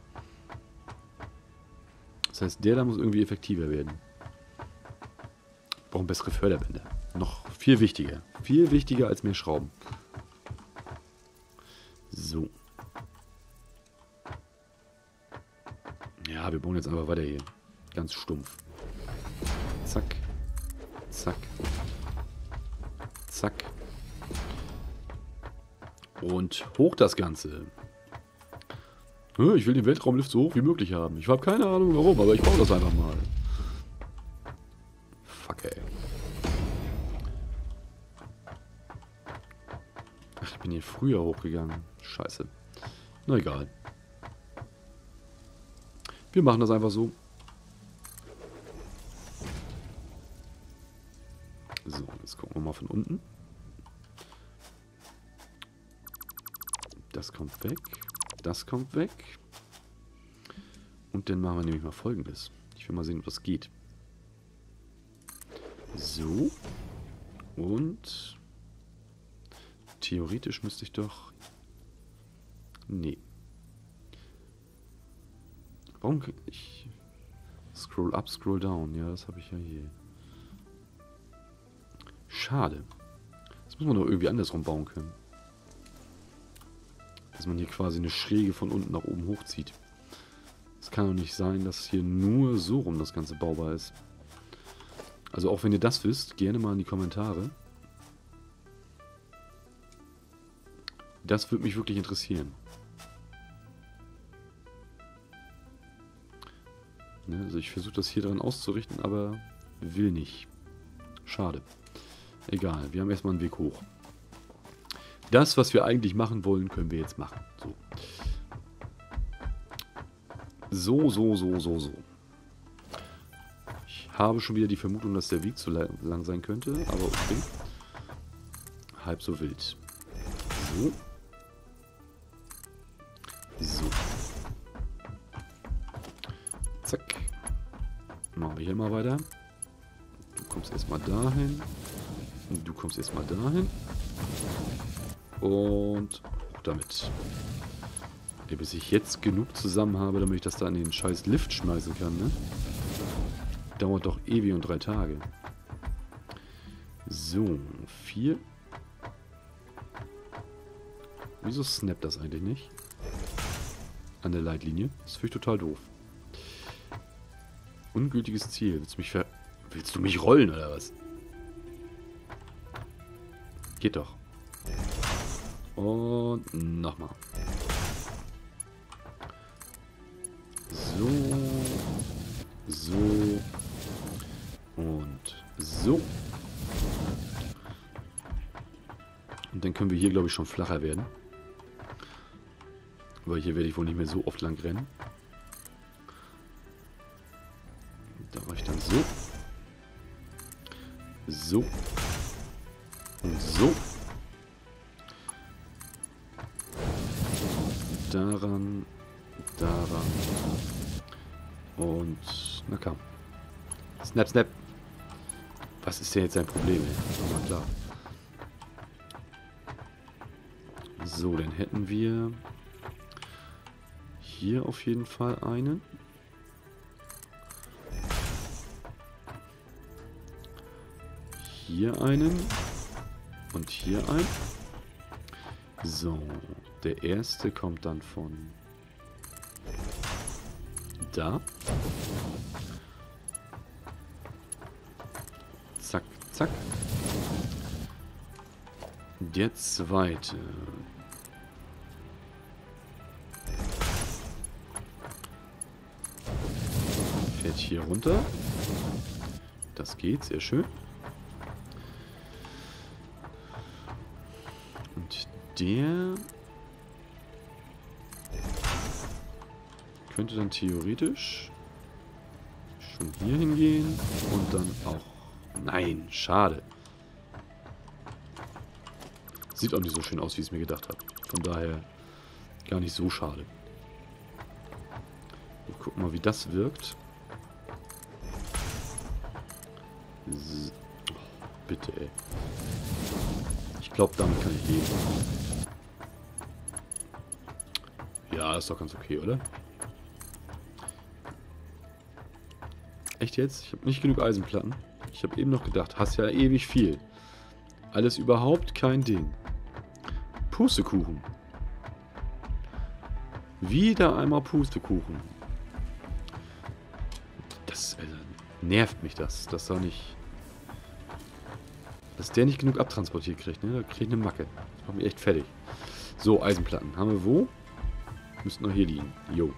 Das heißt, der da muss irgendwie effektiver werden. Wir brauchen bessere Förderbänder. Noch viel wichtiger. Viel wichtiger als mehr Schrauben. So. Ja, wir bauen jetzt einfach weiter hier. Ganz stumpf. Zack. Zack. Zack. Und hoch das Ganze. Ich will den Weltraumlift so hoch wie möglich haben. Ich habe keine Ahnung warum, aber ich baue das einfach mal. Fuck, ey. Ach, ich bin hier früher hochgegangen. Scheiße. Na egal. Wir machen das einfach so. So, jetzt gucken wir mal von unten. Das kommt weg. Das kommt weg. Und dann machen wir nämlich mal Folgendes. Ich will mal sehen, ob das geht. So. Und theoretisch müsste ich doch... Nee. Warum kann ich... Scroll up, scroll down. Ja, das habe ich ja hier. Schade. Das muss man doch irgendwie andersrum bauen können. Dass man hier quasi eine Schräge von unten nach oben hochzieht. Es kann doch nicht sein, dass hier nur so rum das Ganze baubar ist. Also auch wenn ihr das wisst, gerne mal in die Kommentare. Das würde mich wirklich interessieren. Ne, also ich versuche das hier dran auszurichten, aber will nicht. Schade. Egal, wir haben erstmal einen Weg hoch. Das, was wir eigentlich machen wollen, können wir jetzt machen. So. Ich habe schon wieder die Vermutung, dass der Weg zu lang sein könnte, aber okay. Halb so wild. So. Zack. Machen wir hier mal weiter. Du kommst erstmal dahin. Und du kommst erstmal dahin. Und damit. Bis ich jetzt genug zusammen habe, damit ich das da in den scheiß Lift schmeißen kann, ne? Dauert doch ewig und 3 Tage. So, 4. Wieso snappt das eigentlich nicht? An der Leitlinie. Das finde ich total doof. Ungültiges Ziel. Willst du mich rollen, oder was? Geht doch. Und nochmal. So. So. Und so. Und dann können wir hier, glaube ich, schon flacher werden. Weil hier werde ich wohl nicht mehr so oft lang rennen. Da mache ich dann so. So. Und so. Daran. Und, na komm. Snap, snap. Was ist denn jetzt ein Problem, ey? Na klar. So, dann hätten wir hier auf jeden Fall einen. Hier einen. Und hier einen. So, der erste kommt dann von da. Zack, zack. Der zweite. Fährt hier runter. Das geht, sehr schön. Und der könnte dann theoretisch schon hier hingehen und dann auch... Nein, schade. Sieht auch nicht so schön aus, wie ich es mir gedacht habe. Von daher gar nicht so schade. Wir gucken mal, wie das wirkt. So. Oh, bitte, ey. Ich glaube, damit kann ich leben. Ja, ist doch ganz okay, oder? Echt jetzt? Ich habe nicht genug Eisenplatten. Ich habe eben noch gedacht, hast ja ewig viel. Alles überhaupt kein Ding. Pustekuchen. Wieder einmal Pustekuchen. Das nervt mich das. Dass da nicht... Dass der nicht genug abtransportiert kriegt, ne? Da kriege ich eine Macke. Das macht mich echt fertig. So, Eisenplatten. Haben wir wo? Müssten noch hier liegen. Jo.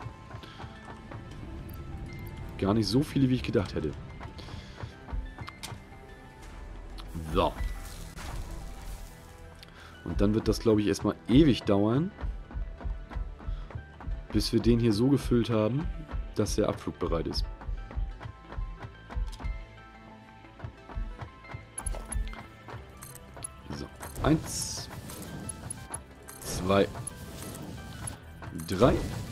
Gar nicht so viele, wie ich gedacht hätte. So. Und dann wird das, glaube ich, erstmal ewig dauern, bis wir den hier so gefüllt haben, dass er abflugbereit ist. So. 1, 2, 3.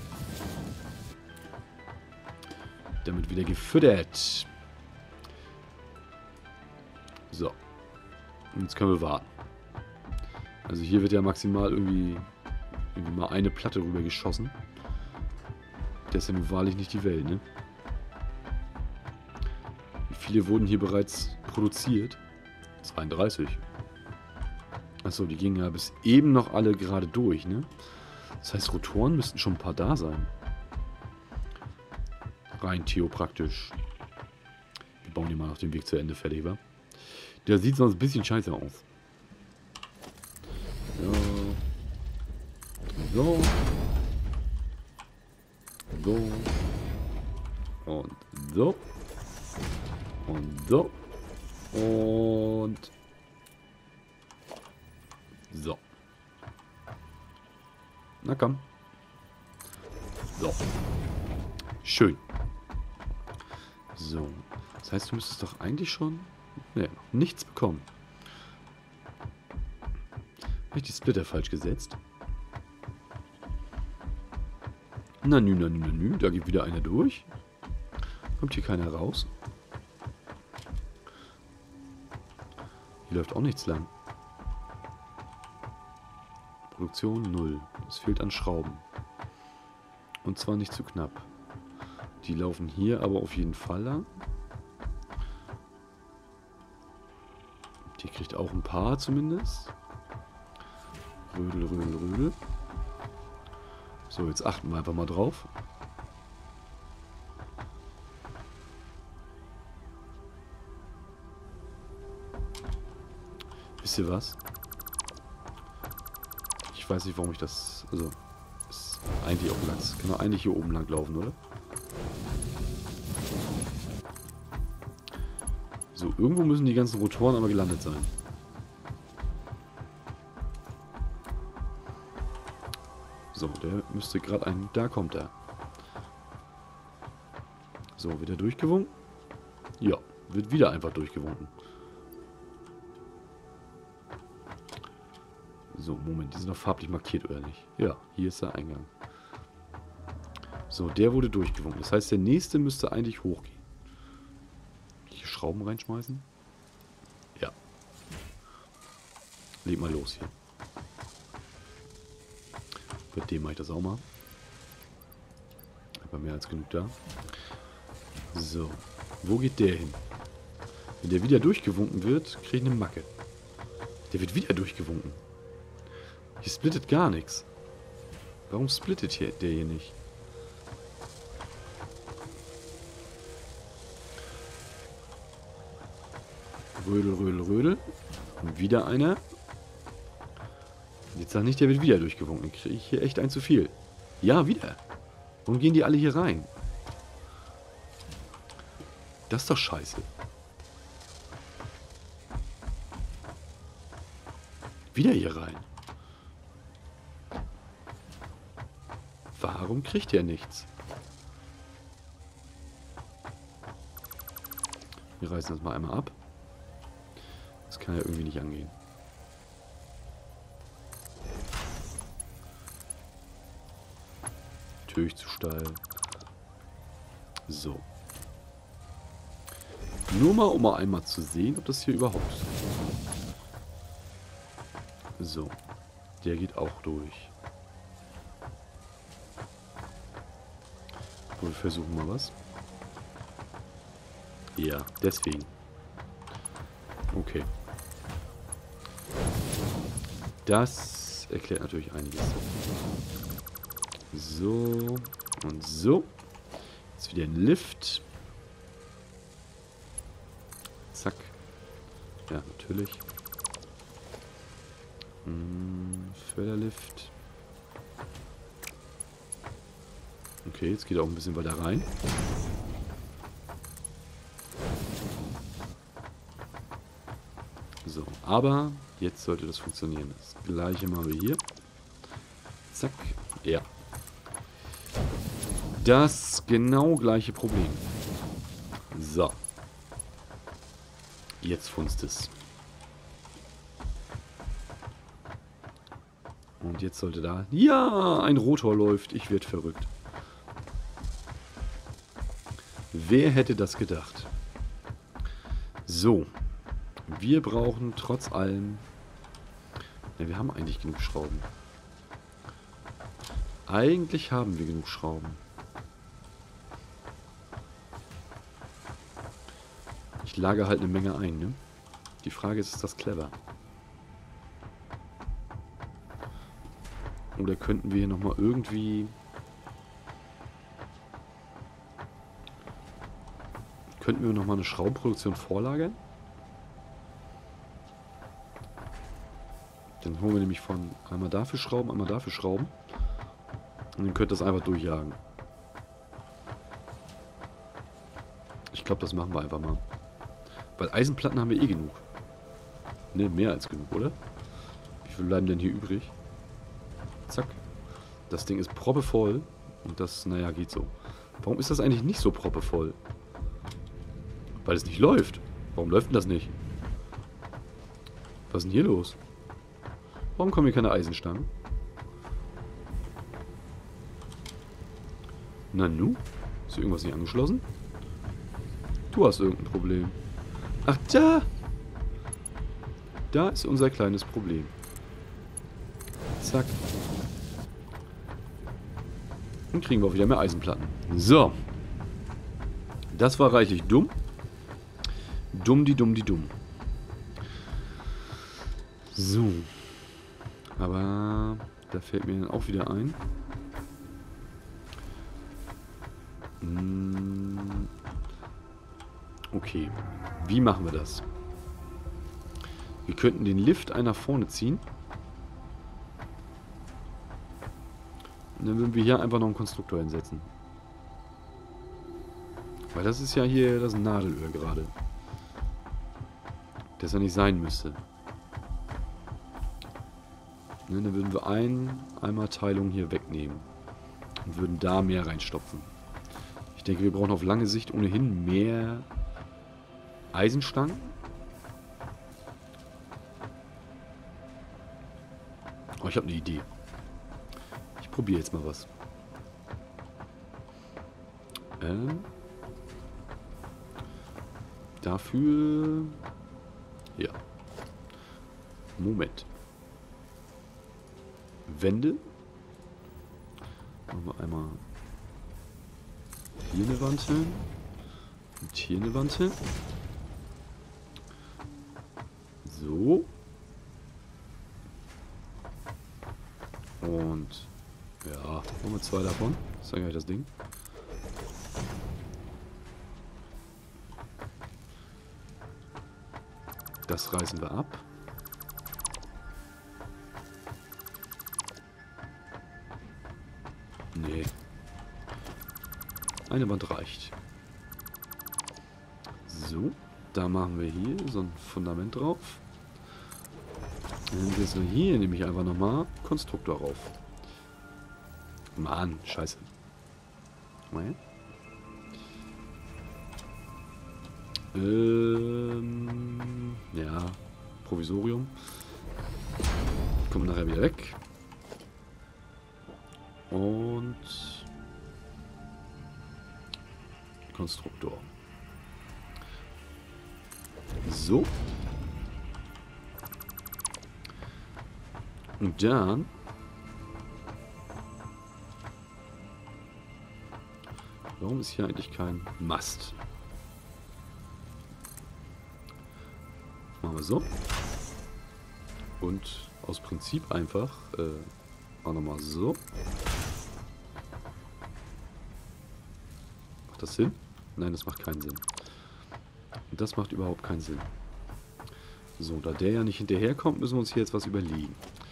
Damit wieder gefüttert. So. Und jetzt können wir warten. Also hier wird ja maximal irgendwie mal eine Platte rüber geschossen. Das ist ja nun wahrlich nicht die Welt, ne? Wie viele wurden hier bereits produziert? 32. Achso, die gingen ja bis eben noch alle gerade durch, ne? Das heißt, Rotoren müssten schon ein paar da sein. Rein theopraktisch. Wir bauen hier mal noch den Weg zu Ende fertig, wa? Der sieht sonst ein bisschen scheiße aus. So. So. Und so. Und so. Und so. Na komm. So. Schön. So. Das heißt, du müsstest doch eigentlich schon... Ne, nichts bekommen. Habe ich die Splitter falsch gesetzt? Na nü, na nü, na nü. Da geht wieder einer durch. Kommt hier keiner raus? Hier läuft auch nichts lang. Produktion 0. Es fehlt an Schrauben. Und zwar nicht zu knapp. Die laufen hier aber auf jeden Fall lang. Die kriegt auch ein paar zumindest. Rödel, rödel, rödel. So, jetzt achten wir einfach mal drauf. Wisst ihr was? Ich weiß nicht, warum ich das... Also, ist eigentlich auch lang. Kann doch eigentlich hier oben lang laufen, oder? So, irgendwo müssen die ganzen Rotoren aber gelandet sein. So, der müsste gerade ein... Da kommt er. So, wird er durchgewunken? Ja, wird wieder einfach durchgewunken. So, Moment, die sind noch farblich markiert, oder nicht? Ja, hier ist der Eingang. So, der wurde durchgewunken. Das heißt, der nächste müsste eigentlich hochgehen. Hier Schrauben reinschmeißen? Ja. Leg mal los hier. Bei dem mache ich das auch mal. Aber mehr als genug da. So. Wo geht der hin? Wenn der wieder durchgewunken wird, kriege ich eine Macke. Der wird wieder durchgewunken. Hier splittet gar nichts. Warum splittet hier der hier nicht? Rödel, rödel, rödel. Und wieder einer. Jetzt sag nicht, der wird wieder durchgewunken. Kriege ich hier echt ein zu viel. Ja, wieder. Warum gehen die alle hier rein? Das ist doch scheiße. Wieder hier rein. Warum kriegt er nichts? Wir reißen das mal einmal ab. Das kann ja irgendwie nicht angehen. Natürlich zu steil. So. Nur mal, um mal einmal zu sehen, ob das hier überhaupt... So. Der geht auch durch. Wir versuchen mal was. Ja, deswegen. Okay. Das erklärt natürlich einiges. So. Und so. Jetzt wieder ein Lift. Zack. Ja, natürlich. Förderlift. Okay, jetzt geht auch ein bisschen weiter rein. So, aber jetzt sollte das funktionieren. Das gleiche machen wir hier. Zack. Ja. Das genau gleiche Problem. So. Jetzt funzt es. Und jetzt sollte da... Ja, ein Rotor läuft. Ich werde verrückt. Wer hätte das gedacht? So. Wir brauchen trotz allem Ja, wir haben eigentlich genug Schrauben. Eigentlich haben wir genug Schrauben. Ich lagere halt eine Menge ein, ne? Die Frage ist das clever? Oder könnten wir hier nochmal irgendwie... Könnten wir nochmal eine Schraubenproduktion vorlagern? Dann holen wir nämlich von einmal dafür Schrauben, einmal dafür Schrauben. Und dann könnt ihr das einfach durchjagen. Ich glaube, das machen wir einfach mal. Weil Eisenplatten haben wir eh genug. Ne, mehr als genug, oder? Wie viel bleiben denn hier übrig? Zack. Das Ding ist proppevoll. Und das, naja, geht so. Warum ist das eigentlich nicht so proppevoll? Weil es nicht läuft. Warum läuft denn das nicht? Was ist denn hier los? Warum kommen hier keine Eisenstangen? Nanu? Ist hier irgendwas nicht angeschlossen? Du hast irgendein Problem. Ach, da! Da ist unser kleines Problem. Zack. Und kriegen wir auch wieder mehr Eisenplatten. So. Das war reichlich dumm. Dumm. So. Aber da fällt mir dann auch wieder ein. Okay. Wie machen wir das? Wir könnten den Lift nach vorne ziehen. Und dann würden wir hier einfach noch einen Konstruktor hinsetzen. Weil das ist ja hier das Nadelöhr gerade. Das ja nicht sein müsste. Ne, dann würden wir einmal Teilung hier wegnehmen. Und würden da mehr reinstopfen. Ich denke, wir brauchen auf lange Sicht ohnehin mehr Eisenstangen. Oh, ich habe eine Idee. Ich probiere jetzt mal was. Dafür... Ja. Moment. Wände. Machen wir einmal hier eine Wand hin. Und hier eine Wand hin. So. Und ja, machen wir 2 davon. Das ist ja gleich das Ding. Das reißen wir ab. Nee. Eine Wand reicht. So, da machen wir hier so ein Fundament drauf. Dann setzen wir hier nämlich einfach nochmal Konstruktor rauf. Mann, scheiße. Ja, Provisorium. Kommt nachher wieder weg. Und Konstruktor. So. Und dann warum ist hier eigentlich kein Mast? Machen wir so. Und aus Prinzip einfach auch nochmal so. Macht das Sinn? Nein, das macht keinen Sinn. Und das macht überhaupt keinen Sinn. So, da der ja nicht hinterherkommt, müssen wir uns hier jetzt was überlegen.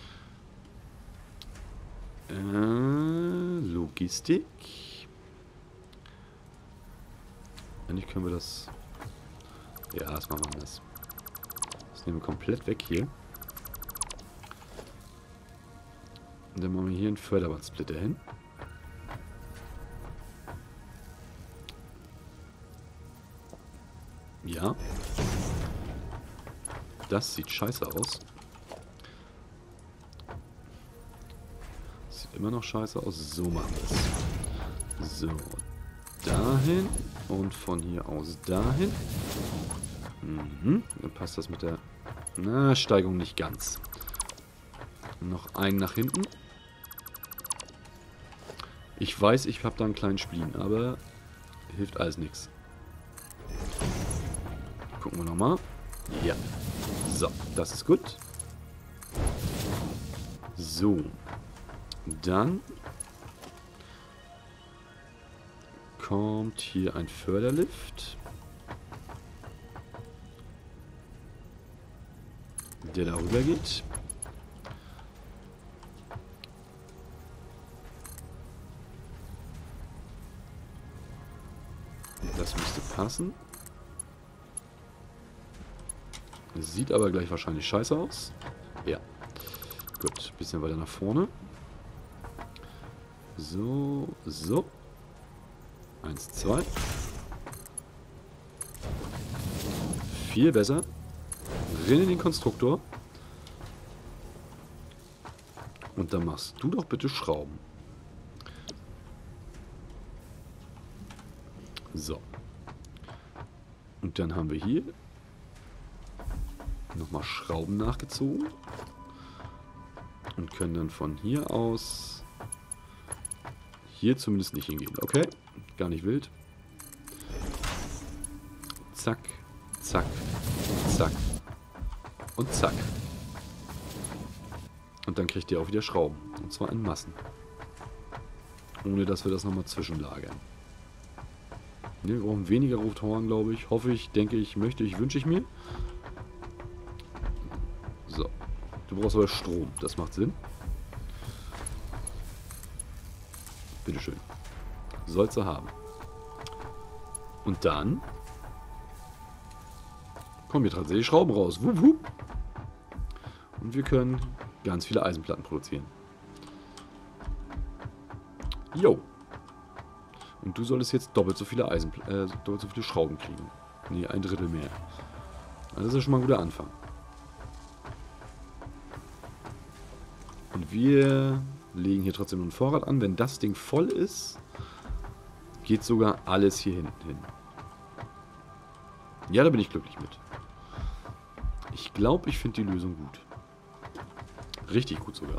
Logistik. Eigentlich können wir das... Ja, das machen wir anders. Das nehmen wir komplett weg hier. Und dann machen wir hier einen Förderbandsplitter hin. Ja. Das sieht scheiße aus. Sieht immer noch scheiße aus. So machen wir es. So. Dahin. Und von hier aus dahin. Mhm. Dann passt das mit der Steigung nicht ganz. Noch einen nach hinten. Ich weiß, ich habe da einen kleinen Spleen, aber hilft alles nichts. Gucken wir nochmal. Ja. So, das ist gut. So. Dann kommt hier ein Förderlift, der darüber geht. Das müsste passen. Sieht aber gleich wahrscheinlich scheiße aus. Ja. Gut, bisschen weiter nach vorne. So, so. 1, 2. Viel besser. Renn in den Konstruktor. Und dann machst du doch bitte Schrauben. So. Und dann haben wir hier nochmal Schrauben nachgezogen. Und können dann von hier aus hier zumindest nicht hingehen. Okay, gar nicht wild. Zack, zack, zack und zack. Und dann kriegt ihr auch wieder Schrauben. Und zwar in Massen. Ohne dass wir das nochmal zwischenlagern. Ne, wir brauchen weniger Rotoren, glaube ich. Hoffe ich, denke ich, möchte ich, wünsche ich mir. So. Du brauchst aber Strom. Das macht Sinn. Bitteschön. Sollst du haben. Und dann kommen hier tatsächlich Schrauben raus. Wupp, wupp. Und wir können ganz viele Eisenplatten produzieren. Jo. Und du solltest jetzt doppelt so viele doppelt so viele Schrauben kriegen. Nee, 1/3 mehr. Also das ist schon mal ein guter Anfang. Und wir legen hier trotzdem noch ein Vorrat an. Wenn das Ding voll ist, geht sogar alles hier hinten hin. Ja, da bin ich glücklich mit. Ich glaube, ich finde die Lösung gut. Richtig gut sogar.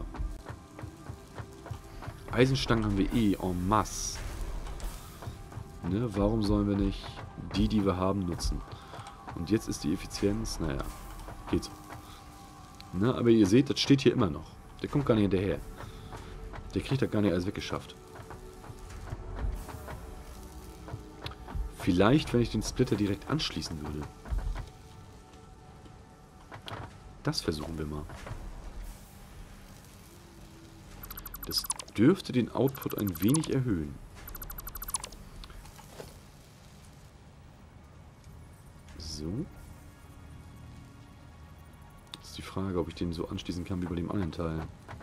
Eisenstangen haben wir eh en masse. Ne, warum sollen wir nicht die wir haben, nutzen? Und jetzt ist die Effizienz, naja, geht so. Ne, aber ihr seht, das steht hier immer noch. Der kommt gar nicht hinterher. Der kriegt das gar nicht alles weggeschafft. Vielleicht, wenn ich den Splitter direkt anschließen würde. Das versuchen wir mal. Das dürfte den Output ein wenig erhöhen. So. Jetzt ist die Frage, ob ich den so anschließen kann wie bei dem anderen Teil.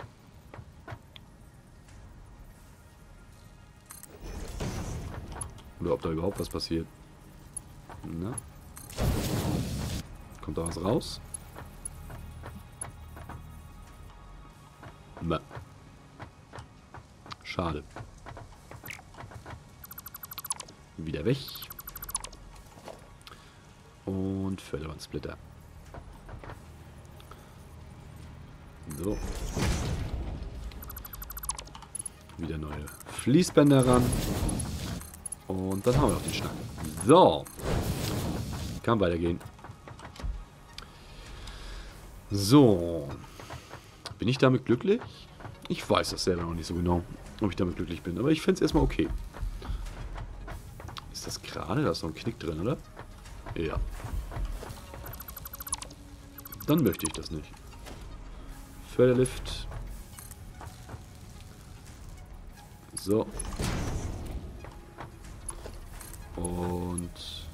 Oder ob da überhaupt was passiert. Na? Kommt da was raus? Na. Schade. Wieder weg. Und Förderbandsplitter. So. Wieder neue Fließbänder ran. Und dann haben wir noch den Schnack. So. Kann weitergehen. So. Bin ich damit glücklich? Ich weiß das selber noch nicht so genau, ob ich damit glücklich bin. Aber ich finde es erstmal okay. Ist das gerade? Da ist noch ein Knick drin, oder? Ja. Dann möchte ich das nicht. Förderlift. So. Und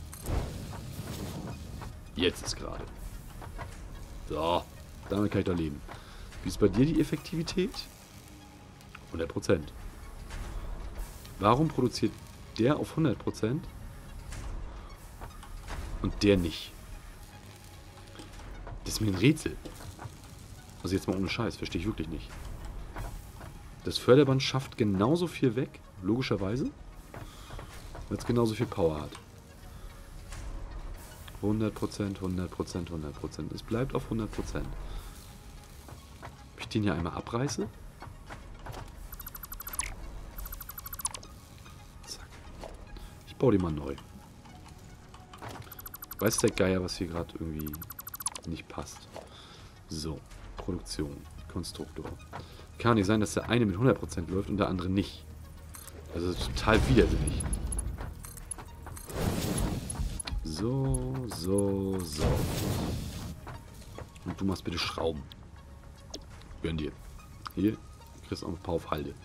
jetzt ist gerade. So. Damit kann ich da leben. Wie ist bei dir die Effektivität? 100%. Warum produziert der auf 100% und der nicht? Das ist mir ein Rätsel. Also jetzt mal ohne Scheiß, verstehe ich wirklich nicht. Das Förderband schafft genauso viel weg, logischerweise, weil es genauso viel Power hat. 100%, 100%, 100%. Es bleibt auf 100%. Ob ich ich den hier einmal abreiße. Zack. Ich baue den mal neu. Weiß der Geier, was hier gerade irgendwie nicht passt. So, Produktion, Konstruktor. Kann nicht sein, dass der eine mit 100% läuft und der andere nicht. Also total widersinnig. So, so, so. Und du machst bitte Schrauben. Gönn dir. Hier, du kriegst auch ein paar auf Halde.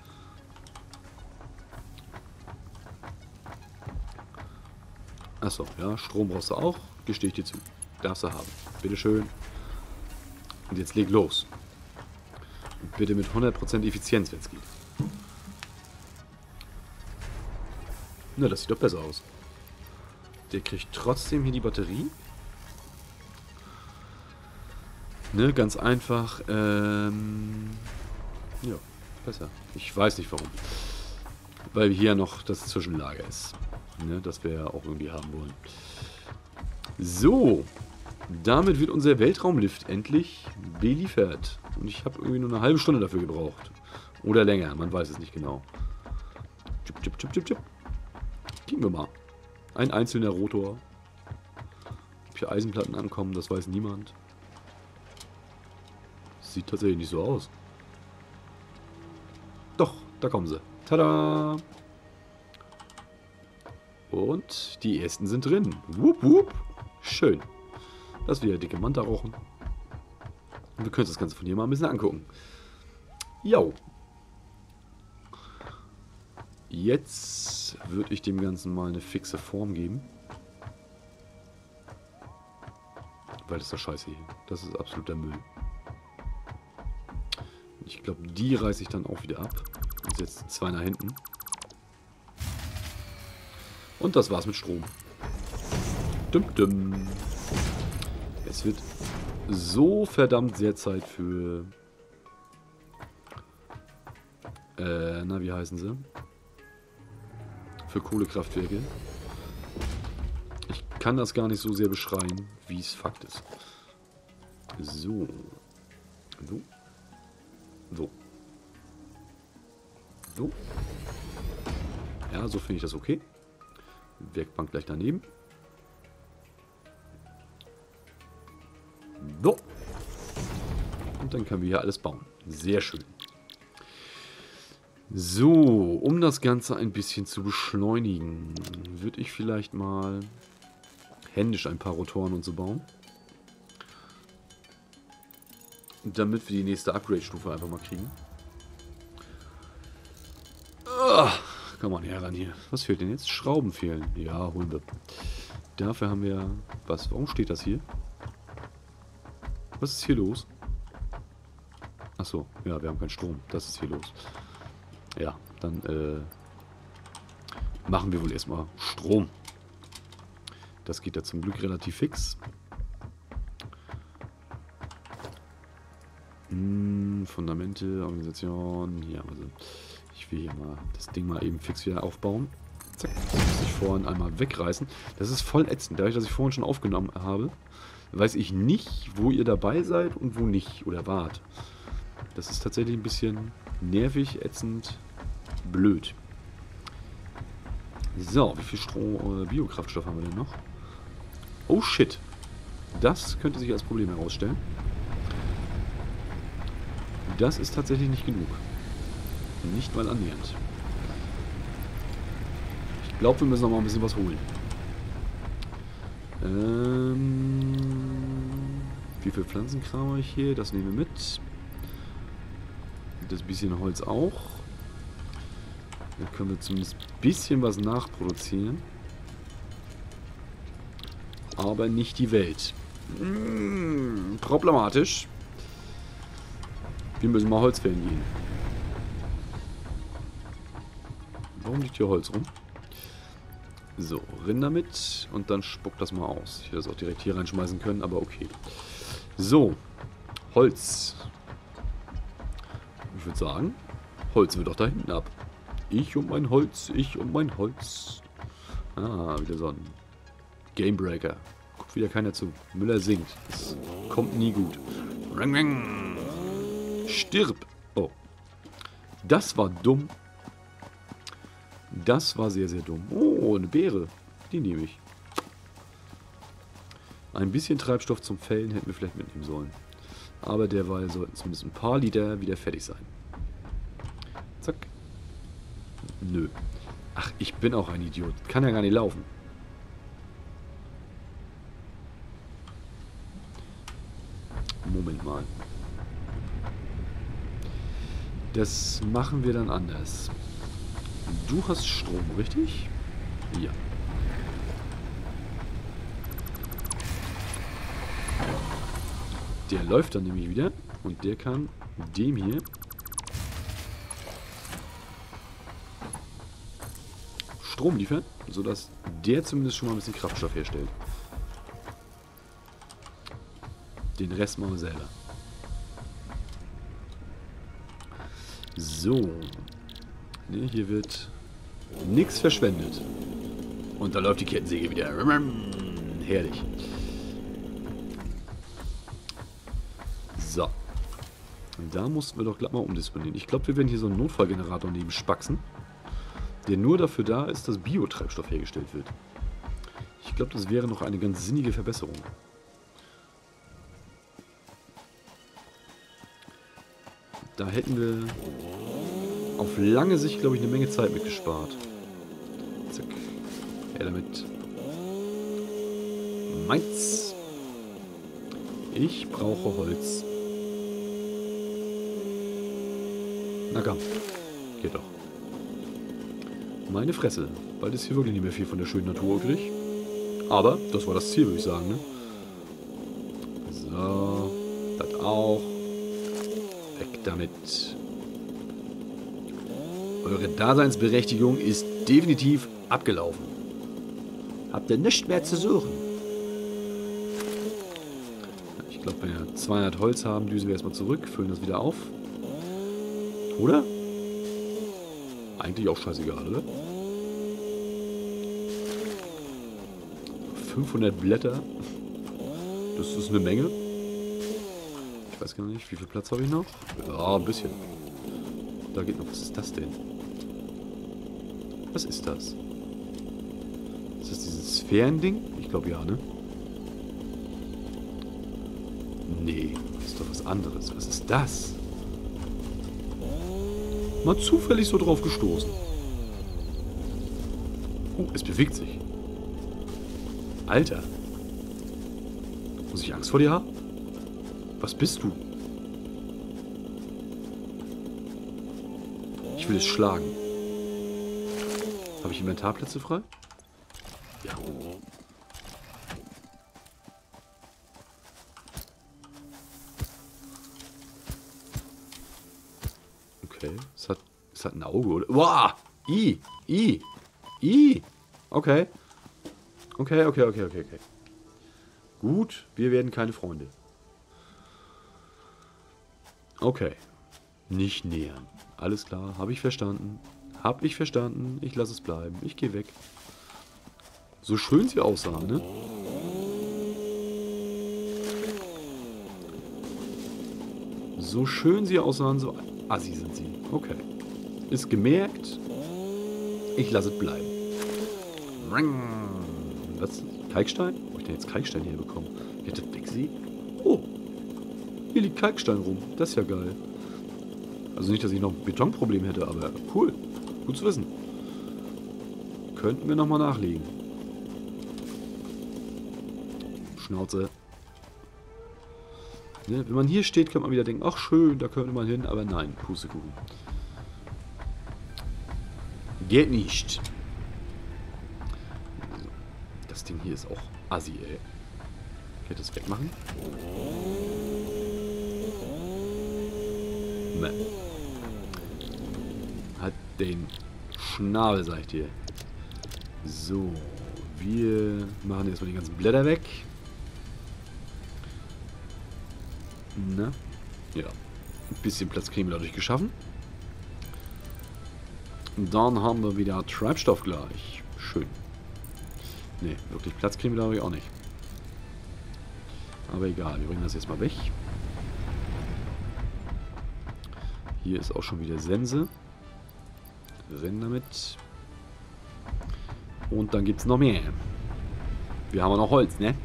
Achso, ja, Strom brauchst du auch. Gestehe ich dir zu. Darfst du haben. Bitteschön. Und jetzt leg los. Und bitte mit 100% Effizienz, wenn es geht. Na, das sieht doch besser aus. Der kriegt trotzdem hier die Batterie. Ne, ganz einfach. Ja, besser. Ich weiß nicht warum. Weil hier noch das Zwischenlager ist. Ne, das wir ja auch irgendwie haben wollen. So. Damit wird unser Weltraumlift endlich beliefert. Und ich habe irgendwie nur eine halbe Stunde dafür gebraucht. Oder länger, man weiß es nicht genau. Chip, chip, chip, chip, chip. Gehen wir mal. Ein einzelner Rotor. Ob hier Eisenplatten ankommen, das weiß niemand. Sieht tatsächlich nicht so aus. Doch, da kommen sie. Tada! Und die ersten sind drin. Wupp, wupp. Schön. Das ist wieder dicke Manta rauchen. Und wir können uns das Ganze von hier mal ein bisschen angucken. Jo. Jetzt würde ich dem Ganzen mal eine fixe Form geben. Weil das ist doch scheiße hier. Das ist absoluter Müll. Ich glaube, die reiße ich dann auch wieder ab. Und setze zwei nach hinten. Und das war's mit Strom. Dum dum. Es wird so verdammt sehr Zeit für... na, wie heißen sie? Für Kohlekraftwerke. Ich kann das gar nicht so sehr beschreiben, wie es Fakt ist. So. So. So. So. Ja, so finde ich das okay. Werkbank gleich daneben. So. Und dann können wir hier alles bauen. Sehr schön. So, um das Ganze ein bisschen zu beschleunigen, würde ich vielleicht mal händisch ein paar Rotoren und so bauen. Damit wir die nächste Upgrade-Stufe einfach mal kriegen. Komm mal her ran hier. Was fehlt denn jetzt? Schrauben fehlen. Ja, holen wir. Dafür haben wir... Was? Warum steht das hier? Was ist hier los? Achso, ja, wir haben keinen Strom. Das ist hier los. Ja, dann machen wir wohl erstmal Strom. Das geht ja zum Glück relativ fix. Fundamente, Organisation. Ja, also ich will hier mal das Ding mal eben fix wieder aufbauen. Zack, das muss ich vorhin einmal wegreißen. Das ist voll ätzend. Dadurch, dass ich vorhin schon aufgenommen habe, weiß ich nicht, wo ihr dabei seid und wo nicht oder wart. Das ist tatsächlich ein bisschen nervig, ätzend, blöd. So, wie viel Biokraftstoff haben wir denn noch? Oh shit. Das könnte sich als Problem herausstellen. Das ist tatsächlich nicht genug. Nicht mal annähernd. Ich glaube, wir müssen noch mal ein bisschen was holen. Wie viel Pflanzenkram habe ich hier? Das nehmen wir mit. Das bisschen Holz auch. Da können wir zumindest ein bisschen was nachproduzieren. Aber nicht die Welt. Problematisch. Wir müssen mal Holz fällen gehen. Warum liegt hier Holz rum? So, Rinder mit und dann spuckt das mal aus. Ich hätte das auch direkt hier reinschmeißen können, aber okay. So, Holz. Ich würde sagen, Holz wird doch da hinten ab. Ich und mein Holz, ich und mein Holz. Ah, wieder so ein Gamebreaker. Guckt wieder keiner zu. Müller singt. Das kommt nie gut. Stirb! Oh. Das war dumm. Das war sehr, sehr dumm. Oh, eine Beere. Die nehme ich. Ein bisschen Treibstoff zum Fällen hätten wir vielleicht mitnehmen sollen. Aber derweil sollten zumindest ein paar Liter wieder fertig sein. Zack. Nö. Ach, ich bin auch ein Idiot. Kann ja gar nicht laufen. Moment mal. Das machen wir dann anders. Du hast Strom, richtig? Ja. Der läuft dann nämlich wieder und der kann dem hier Strom liefern, sodass der zumindest schon mal ein bisschen Kraftstoff herstellt. Den Rest machen wir selber. So. Ne, hier wird nichts verschwendet. Und da läuft die Kettensäge wieder. Herrlich. So. Und da mussten wir doch glatt mal umdisponieren. Ich glaube, wir werden hier so einen Notfallgenerator neben spaxen, der nur dafür da ist, dass Biotreibstoff hergestellt wird. Ich glaube, das wäre noch eine ganz sinnige Verbesserung. Da hätten wir auf lange Sicht, glaube ich, eine Menge Zeit mitgespart. Zack. Ja, damit. Meins. Ich brauche Holz. Na komm. Geht doch. Meine Fresse. Bald ist hier wirklich nicht mehr viel von der schönen Natur übrig. Aber das war das Ziel, würde ich sagen, ne? So. Das auch. Weg damit. Eure Daseinsberechtigung ist definitiv abgelaufen. Habt ihr nichts mehr zu suchen. Ich glaube, wenn wir 200 Holz haben, düsen wir erstmal zurück, füllen das wieder auf. Oder? Eigentlich auch scheißegal, oder? 500 Blätter. Das ist eine Menge. Ich weiß gar nicht, wie viel Platz habe ich noch? Ja, ein bisschen. Da geht noch. Was ist das denn? Was ist das? Ist das dieses Sphärending? Ich glaube ja, ne? Nee, das ist doch was anderes. Was ist das? Mal zufällig so drauf gestoßen. Oh, es bewegt sich. Alter. Muss ich Angst vor dir haben? Was bist du? Ich will es schlagen. Habe ich Inventarplätze frei? Ja. Okay. Es hat ein Auge, oder? Wow! Okay. Okay. Gut, wir werden keine Freunde. Okay. Nicht nähern. Alles klar, habe ich verstanden. Ich lasse es bleiben. Ich gehe weg. So schön sie aussahen, ne? So schön sie aussahen, so assi sind sie. Okay. Ist gemerkt. Ich lasse es bleiben. Was? Kalkstein? Wo habe ich denn jetzt Kalkstein herbekommen? Ich hätte das wegsehe. Oh. Hier liegt Kalkstein rum. Das ist ja geil. Also nicht, dass ich noch ein Betonproblem hätte, aber cool. Gut zu wissen. Könnten wir nochmal nachlegen. Schnauze. Ne, wenn man hier steht, kann man wieder denken, ach schön, da könnte man hin, aber nein, Pustekuchen. Geht nicht. Das Ding hier ist auch assi, ey. Ich hätte es wegmachen. Man. Hat den Schnabel, sag ich dir. So. Wir machen erstmal die ganzen Blätter weg. Na? Ja. Ein bisschen Platz kriegen wir dadurch geschaffen. Und dann haben wir wieder Treibstoff gleich. Schön. Ne, wirklich Platz kriegen wir dadurch auch nicht. Aber egal, wir bringen das jetzt mal weg. Hier ist auch schon wieder Sense. Rennen damit. Und dann gibt es noch mehr. Wir haben auch noch Holz, ne?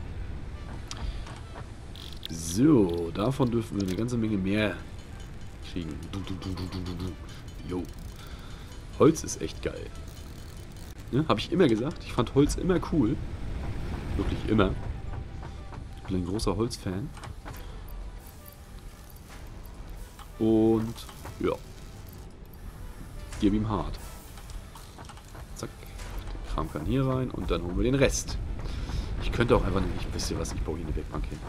So, davon dürfen wir eine ganze Menge mehr kriegen. Jo. Holz ist echt geil. Ne? Habe ich immer gesagt. Ich fand Holz immer cool. Wirklich immer. Ich bin ein großer Holzfan. Und ja. Gib ihm hart. Zack. Der Kram kann hier rein und dann holen wir den Rest. Ich könnte auch einfach nicht, wisst ihr was, ich baue hier eine Werkbank hin.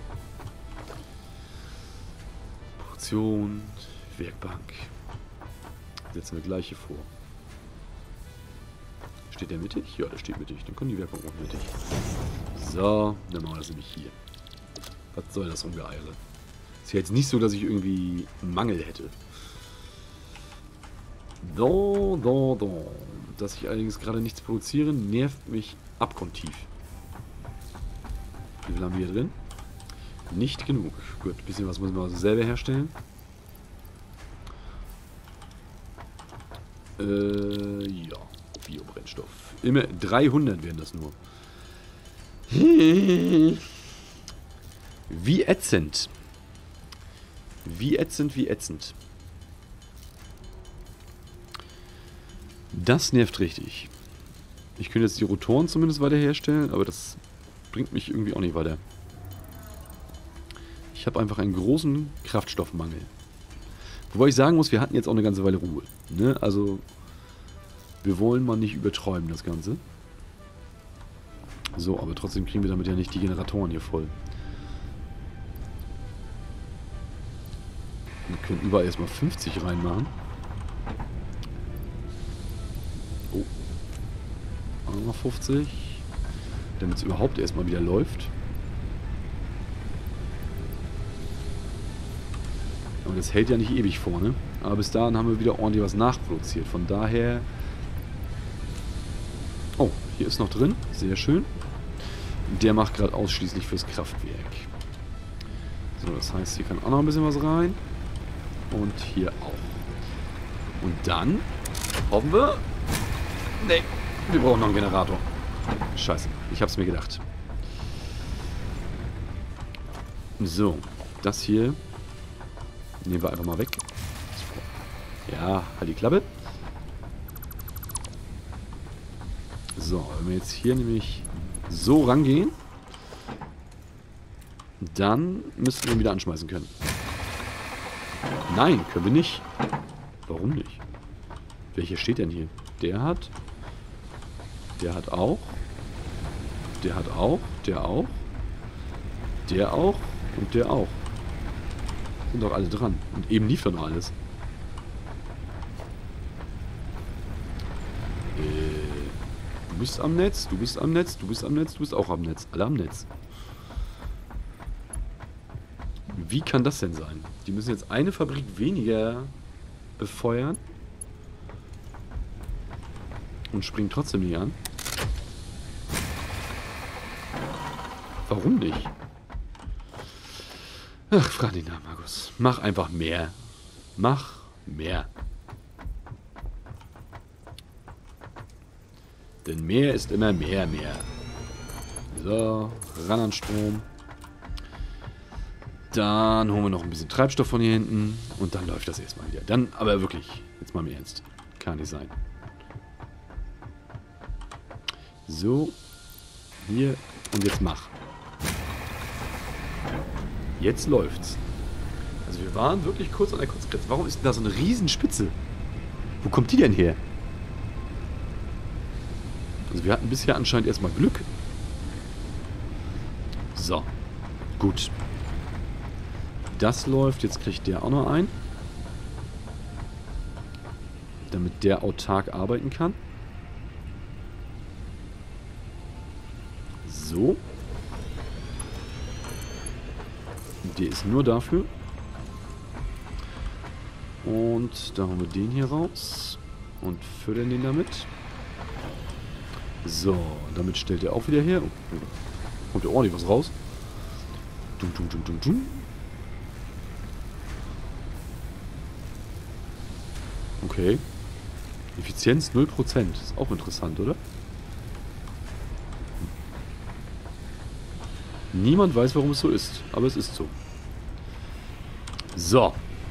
Produktion, Werkbank. Setzen wir gleich hier vor. Steht der mittig? Ja, der steht mittig. Dann können die Werkbank auch mittig. So, dann machen wir das nämlich hier. Was soll das Ungeeire? Ist ja jetzt nicht so, dass ich irgendwie einen Mangel hätte. Dass ich allerdings gerade nichts produziere, nervt mich abgrundtief. Wie viel haben wir hier drin? Nicht genug. Gut, ein bisschen was müssen wir also selber herstellen. Ja. Biobrennstoff. Immer 300 wären das nur. Wie ätzend. Wie ätzend, wie ätzend. Das nervt richtig. Ich könnte jetzt die Rotoren zumindest weiter herstellen, aber das bringt mich irgendwie auch nicht weiter. Ich habe einfach einen großen Kraftstoffmangel. Wobei ich sagen muss, wir hatten jetzt auch eine ganze Weile Ruhe. Ne? Also, wir wollen mal nicht übertreiben, das Ganze. So, aber trotzdem kriegen wir damit ja nicht die Generatoren hier voll. Wir können überall erstmal 50 reinmachen. Oh. Auch noch 50. Damit es überhaupt erstmal wieder läuft. Und das hält ja nicht ewig vor, ne? Aber bis dahin haben wir wieder ordentlich was nachproduziert. Von daher... Oh, hier ist noch drin. Sehr schön. Der macht gerade ausschließlich fürs Kraftwerk. So, das heißt, hier kann auch noch ein bisschen was rein. Und hier auch. Und dann hoffen wir... Nee, wir brauchen noch einen Generator. Scheiße, ich hab's mir gedacht. So, das hier nehmen wir einfach mal weg. Ja, halt die Klappe. So, wenn wir jetzt hier nämlich so rangehen, dann müssten wir ihn wieder anschmeißen können. Nein, können wir nicht. Warum nicht? Welcher steht denn hier? Der hat auch. Der hat auch. Der auch. Der auch. Und der auch. Sind doch alle dran. Und eben lief dann alles. Du bist am Netz, du bist am Netz, du bist am Netz, du bist auch am Netz. Alle am Netz. Wie kann das denn sein? Die müssen jetzt eine Fabrik weniger befeuern. Und springen trotzdem nicht an. Warum nicht? Ach, frag dich nach, Markus. Mach einfach mehr. Mach mehr. Denn mehr ist immer mehr. So, ran an Strom. Dann holen wir noch ein bisschen Treibstoff von hier hinten. Und dann läuft das erstmal wieder. Dann, aber wirklich, jetzt mal im Ernst. Kann nicht sein. So. Hier. Und jetzt mach. Jetzt läuft's. Also wir waren wirklich kurz an der Kurzgrenze. Warum ist denn da so eine Riesenspitze? Wo kommt die denn her? Also wir hatten bisher anscheinend erstmal Glück. So. Gut. Das läuft. Jetzt kriegt der auch noch ein. Damit der autark arbeiten kann. So. Der ist nur dafür. Und da haben wir den hier raus. Und fördern den damit. So, damit stellt er auch wieder her. Kommt ja ordentlich was raus. Okay. Effizienz 0%. Ist auch interessant, oder? Niemand weiß, warum es so ist. Aber es ist so. So.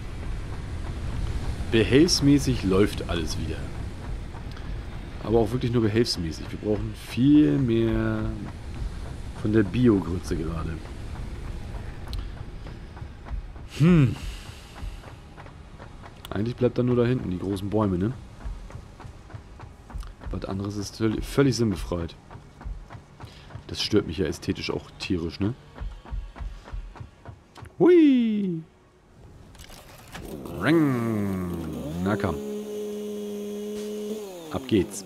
Behelfsmäßig läuft alles wieder. Aber auch wirklich nur behelfsmäßig. Wir brauchen viel mehr von der Bio-Grütze gerade. Eigentlich bleibt dann nur da hinten die großen Bäume, ne? Was anderes ist völlig sinnbefreit. Das stört mich ja ästhetisch auch tierisch, ne? Hui! Ring! Na komm. Ab geht's.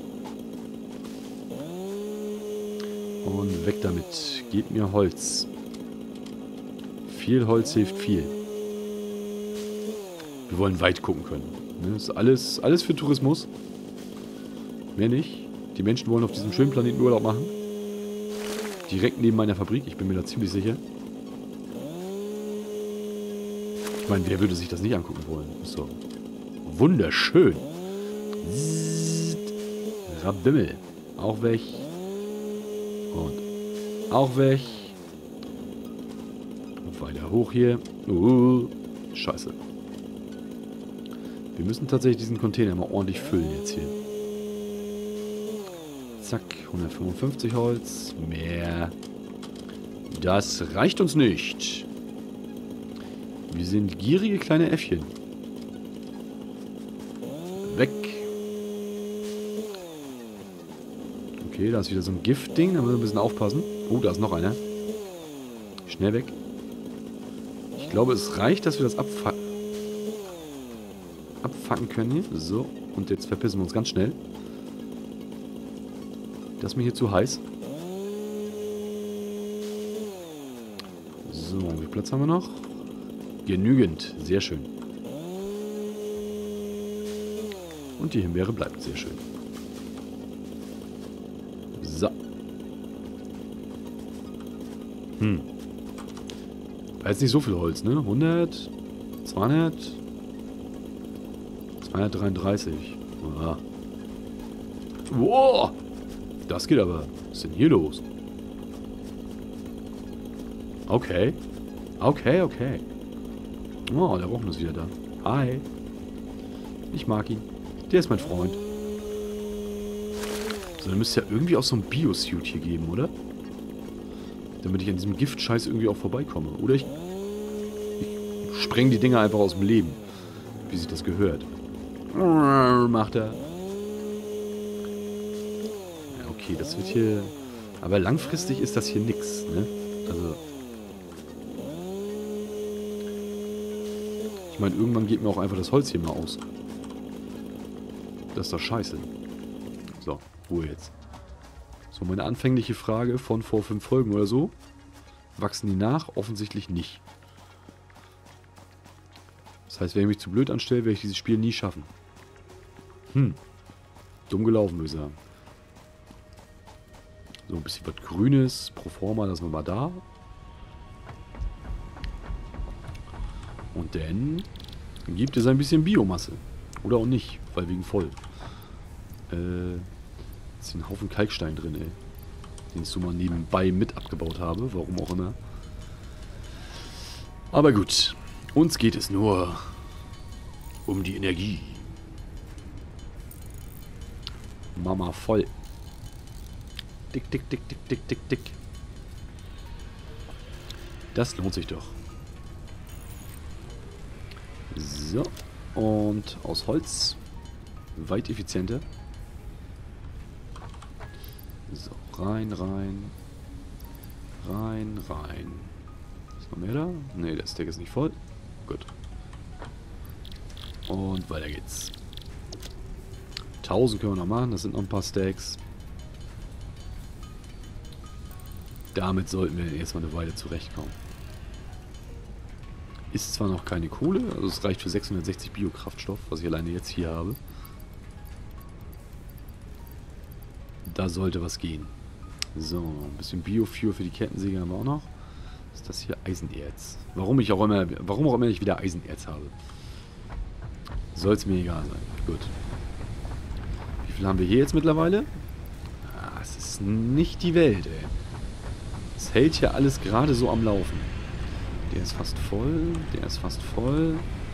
Und weg damit. Gebt mir Holz. Viel Holz hilft viel. Wir wollen weit gucken können. Ne? Das ist alles für Tourismus. Mehr nicht. Die Menschen wollen auf diesem schönen Planeten Urlaub machen. Direkt neben meiner Fabrik. Ich bin mir da ziemlich sicher. Ich meine, wer würde sich das nicht angucken wollen? Ist doch wunderschön. Rabimmel. Auch weg. Und auch weg. Und weiter hoch hier. Scheiße. Wir müssen tatsächlich diesen Container mal ordentlich füllen jetzt hier. Zack, 155 Holz. Mehr. Das reicht uns nicht. Wir sind gierige kleine Äffchen. Weg. Okay, da ist wieder so ein Giftding. Da müssen wir ein bisschen aufpassen. Oh, da ist noch einer. Schnell weg. Ich glaube, es reicht, dass wir das abfacken können hier. So, und jetzt verpissen wir uns ganz schnell. Das ist mir hier zu heiß. So, wie viel Platz haben wir noch? Genügend. Sehr schön. Und die Himbeere bleibt sehr schön. So. War jetzt nicht so viel Holz, ne? 100, 200, 233. Ah. Wow! Das geht aber. Was ist denn hier los? Okay. Okay, okay. Oh, der Rochen ist wieder da. Hi. Ich mag ihn. Der ist mein Freund. So, dann müsste ja irgendwie auch so ein Bio-Suit hier geben, oder? Damit ich an diesem Giftscheiß irgendwie auch vorbeikomme. Oder ich spreng die Dinger einfach aus dem Leben. Wie sich das gehört. Macht er. Ja, okay, das wird hier... Aber langfristig ist das hier nix, ne? Also... Ich meine, irgendwann geht mir auch einfach das Holz hier mal aus. Das ist doch scheiße. So, Ruhe jetzt. So, meine anfängliche Frage von vor 5 Folgen oder so. Wachsen die nach? Offensichtlich nicht. Das heißt, wenn ich mich zu blöd anstelle, werde ich dieses Spiel nie schaffen. Dumm gelaufen, würde ich sagen. So, ein bisschen was Grünes. Proforma lassen wir mal da. Und dann gibt es ein bisschen Biomasse. Oder auch nicht, weil wegen voll. Ist hier ein Haufen Kalkstein drin, ey. Den ich so mal nebenbei mit abgebaut habe, warum auch immer. Aber gut, uns geht es nur um die Energie. Mama voll. Dick, dick, dick, dick, dick, dick, dick. Das lohnt sich doch. So, und aus Holz. Weit effizienter. So, rein, rein. Rein, rein. Ist noch mehr da? Ne, der Stack ist nicht voll. Gut. Und weiter geht's. 1000 können wir noch machen, das sind noch ein paar Stacks. Damit sollten wir erstmal eine Weile zurechtkommen. Ist zwar noch keine Kohle, also es reicht für 660 Biokraftstoff, was ich alleine jetzt hier habe. Da sollte was gehen. So, ein bisschen Biofuel für die Kettensäge haben wir auch noch. Was ist das hier? Eisenerz. Warum auch immer ich wieder Eisenerz habe. Soll es mir egal sein. Gut. Wie viel haben wir hier jetzt mittlerweile? Ah, es ist nicht die Welt, ey. Es hält hier alles gerade so am Laufen. Der ist fast voll. Der ist fast voll.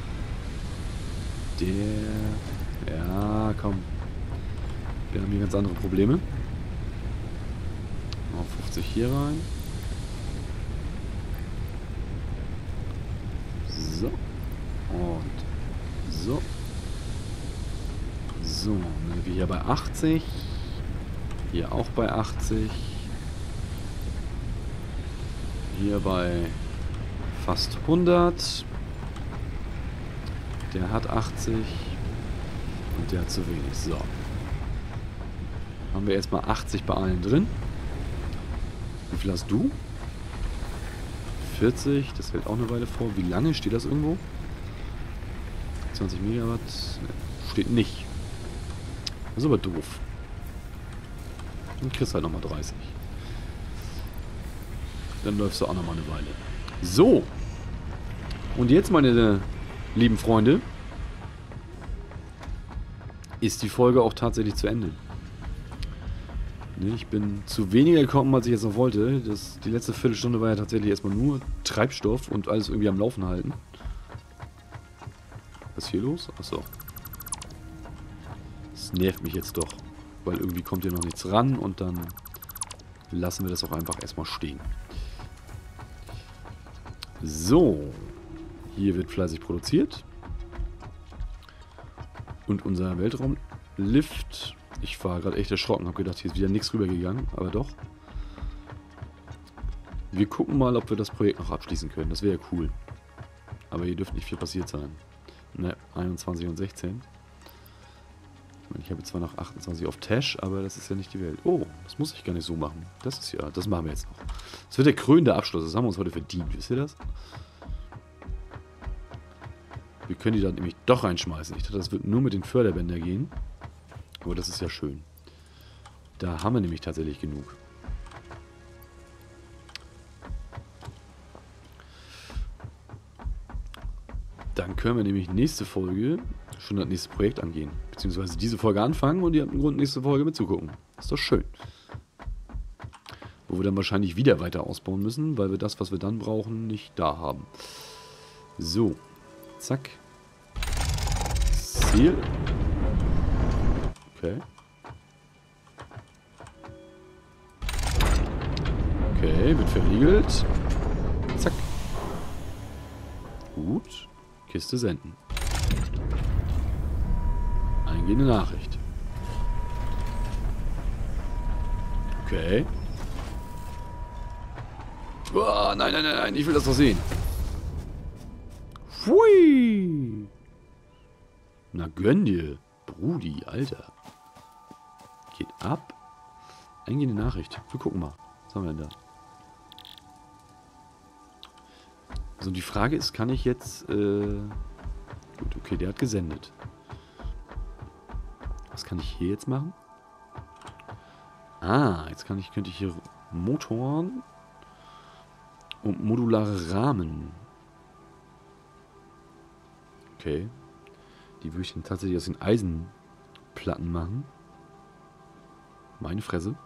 Der... Ja, komm. Wir haben hier ganz andere Probleme. Noch 50 hier rein. So. Und so. So, dann sind wir hier bei 80. Hier auch bei 80. Hier bei fast 100. Der hat 80. Und der hat zu wenig. So. Haben wir erstmal 80 bei allen drin. Wie viel hast du? 40. Das hält auch eine Weile vor. Wie lange steht das irgendwo? 20 Megawatt. Steht nicht. Das ist aber doof. Dann kriegst du halt nochmal 30. Dann läufst du auch nochmal eine Weile. So. Und jetzt, meine lieben Freunde, ist die Folge auch tatsächlich zu Ende. Ich bin zu weniger gekommen, als ich jetzt noch wollte. Die letzte Viertelstunde war ja tatsächlich erstmal nur Treibstoff und alles irgendwie am Laufen halten. Was ist hier los? Achso. Das nervt mich jetzt doch. Weil irgendwie kommt hier noch nichts ran und dann lassen wir das auch einfach erstmal stehen. So. Hier wird fleißig produziert. Und unser Weltraumlift. Ich war gerade echt erschrocken, habe gedacht, hier ist wieder nichts rübergegangen, aber doch. Wir gucken mal, ob wir das Projekt noch abschließen können. Das wäre ja cool. Aber hier dürfte nicht viel passiert sein. Ne, 21 und 16. Ich habe zwar noch 28 auf Tash, aber das ist ja nicht die Welt. Oh, das muss ich gar nicht so machen. Das ist ja, das machen wir jetzt noch. Das wird der krönende Abschluss. Das haben wir uns heute verdient. Wisst ihr das? Wir können die da nämlich doch reinschmeißen. Ich dachte, das wird nur mit den Förderbändern gehen. Aber das ist ja schön. Da haben wir nämlich tatsächlich genug. Dann können wir nämlich nächste Folge schon das nächste Projekt angehen. Beziehungsweise diese Folge anfangen und ihr habt einen Grund, nächste Folge mitzugucken. Ist doch schön. Wo wir dann wahrscheinlich wieder weiter ausbauen müssen, weil wir das, was wir dann brauchen, nicht da haben. So. Zack. Ziel. Okay. Okay, wird verriegelt. Zack. Gut. Kiste senden. Eingehende Nachricht. Okay. Oh, nein, nein, nein, nein, ich will das doch sehen. Pfui. Na gönn dir. Brudi, Alter. Geht ab. Eingehende Nachricht. Wir gucken mal. Was haben wir denn da? Also die Frage ist, kann ich jetzt... Gut, okay, der hat gesendet. Was kann ich hier jetzt machen? Ah, jetzt könnte ich hier Motoren und modulare Rahmen. Okay. Die würde ich dann tatsächlich aus den Eisenplatten machen. Meine Fresse.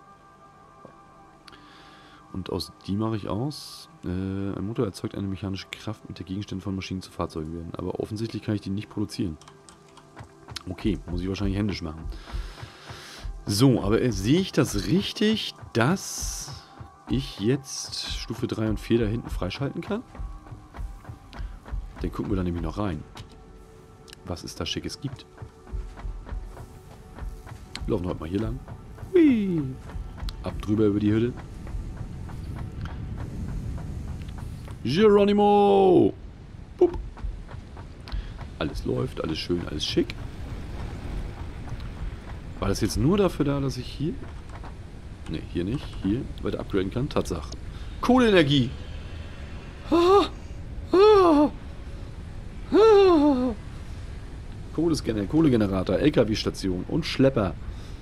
Und aus die mache ich aus. Ein Motor erzeugt eine mechanische Kraft, mit der Gegenstände von Maschinen zu Fahrzeugen werden. Aber offensichtlich kann ich die nicht produzieren. Okay, muss ich wahrscheinlich händisch machen. So, aber sehe ich das richtig, dass ich jetzt Stufe 3 und 4 da hinten freischalten kann? Dann gucken wir da nämlich noch rein. Was es da Schickes gibt. Wir laufen heute mal hier lang. Hui. Ab drüber über die Hütte. Geronimo! Bup. Alles läuft, alles schön, alles schick. War das jetzt nur dafür da, dass ich hier... Ne, hier nicht. Hier weiter upgraden kann. Tatsache. Kohleenergie! Ah, ah, ah. Kohlegenerator, LKW-Station und Schlepper.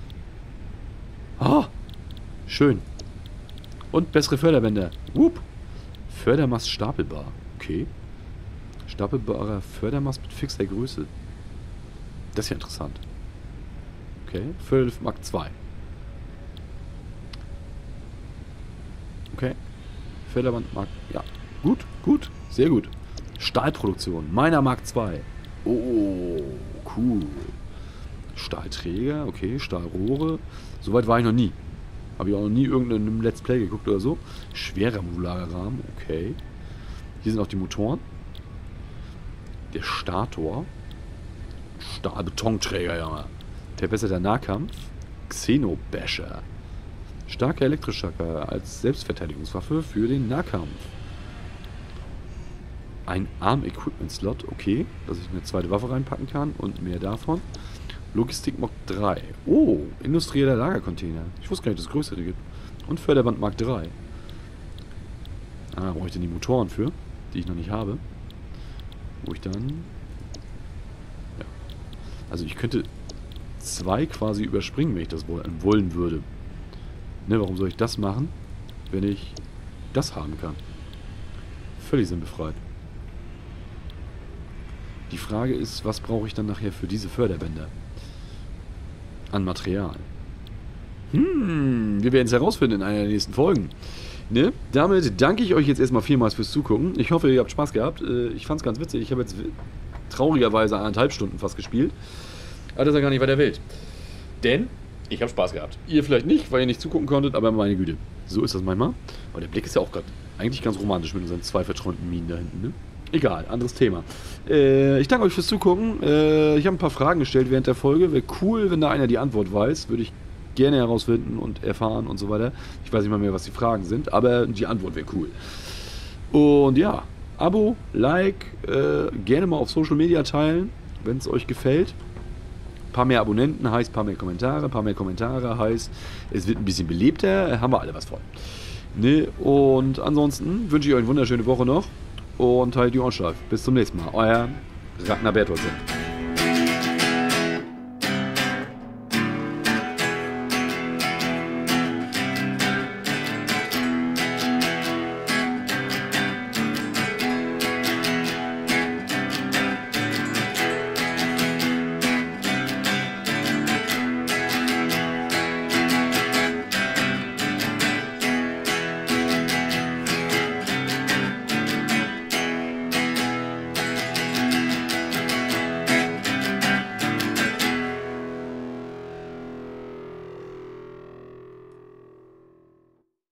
Ah, schön. Und bessere Förderbänder. Whoop. Fördermast stapelbar. Okay. Stapelbarer Fördermast mit fixer Größe. Das ist ja interessant. Okay, Förderlift Mark II. Okay. Förderband Mark... Ja, gut, gut, sehr gut. Stahlproduktion, meiner Mark II. Oh, cool. Stahlträger, okay, Stahlrohre. Soweit war ich noch nie. Habe ich auch noch nie irgendeinem Let's Play geguckt oder so. Schwerer modularer Rahmen, okay. Hier sind auch die Motoren. Der Stator. Stahlbetonträger, ja. Verbesserter Nahkampf. Xenobasher. Starker Elektroschocker als Selbstverteidigungswaffe für den Nahkampf. Ein Arm-Equipment-Slot, okay. Dass ich eine zweite Waffe reinpacken kann und mehr davon. Logistik Mark 3. Oh, industrieller Lagercontainer. Ich wusste gar nicht, dass es größere gibt. Und Förderband Mark 3. Ah, brauche ich denn die Motoren für, die ich noch nicht habe. Wo ich dann... Ja. Also ich könnte 2 quasi überspringen, wenn ich das wollen würde. Ne, warum soll ich das machen, wenn ich das haben kann? Völlig sinnbefreit. Die Frage ist, was brauche ich dann nachher für diese Förderbänder? An Material. Wir werden es herausfinden in einer der nächsten Folgen. Ne? Damit danke ich euch jetzt erstmal vielmals fürs Zugucken. Ich hoffe, ihr habt Spaß gehabt. Ich fand es ganz witzig. Ich habe jetzt traurigerweise 1,5 Stunden fast gespielt. Aber das ist ja gar nicht weiter wild. Denn ich habe Spaß gehabt. Ihr vielleicht nicht, weil ihr nicht zugucken konntet, aber meine Güte. So ist das manchmal. Aber der Blick ist ja auch gerade eigentlich ganz romantisch mit unseren 2 verträumten Minen da hinten, ne? Egal, anderes Thema. Ich danke euch fürs Zugucken. Ich habe ein paar Fragen gestellt während der Folge. Wäre cool, wenn da einer die Antwort weiß. Würde ich gerne herausfinden und erfahren und so weiter. Ich weiß nicht mal mehr, was die Fragen sind, aber die Antwort wäre cool. Und ja, Abo, Like, gerne mal auf Social Media teilen, wenn es euch gefällt. Ein paar mehr Abonnenten heißt ein paar mehr Kommentare. Ein paar mehr Kommentare heißt, es wird ein bisschen belebter. Haben wir alle was von. Ne? Und ansonsten wünsche ich euch eine wunderschöne Woche noch. Und halt die Ohren steif. Bis zum nächsten Mal. Euer Ragnar Bertholsen.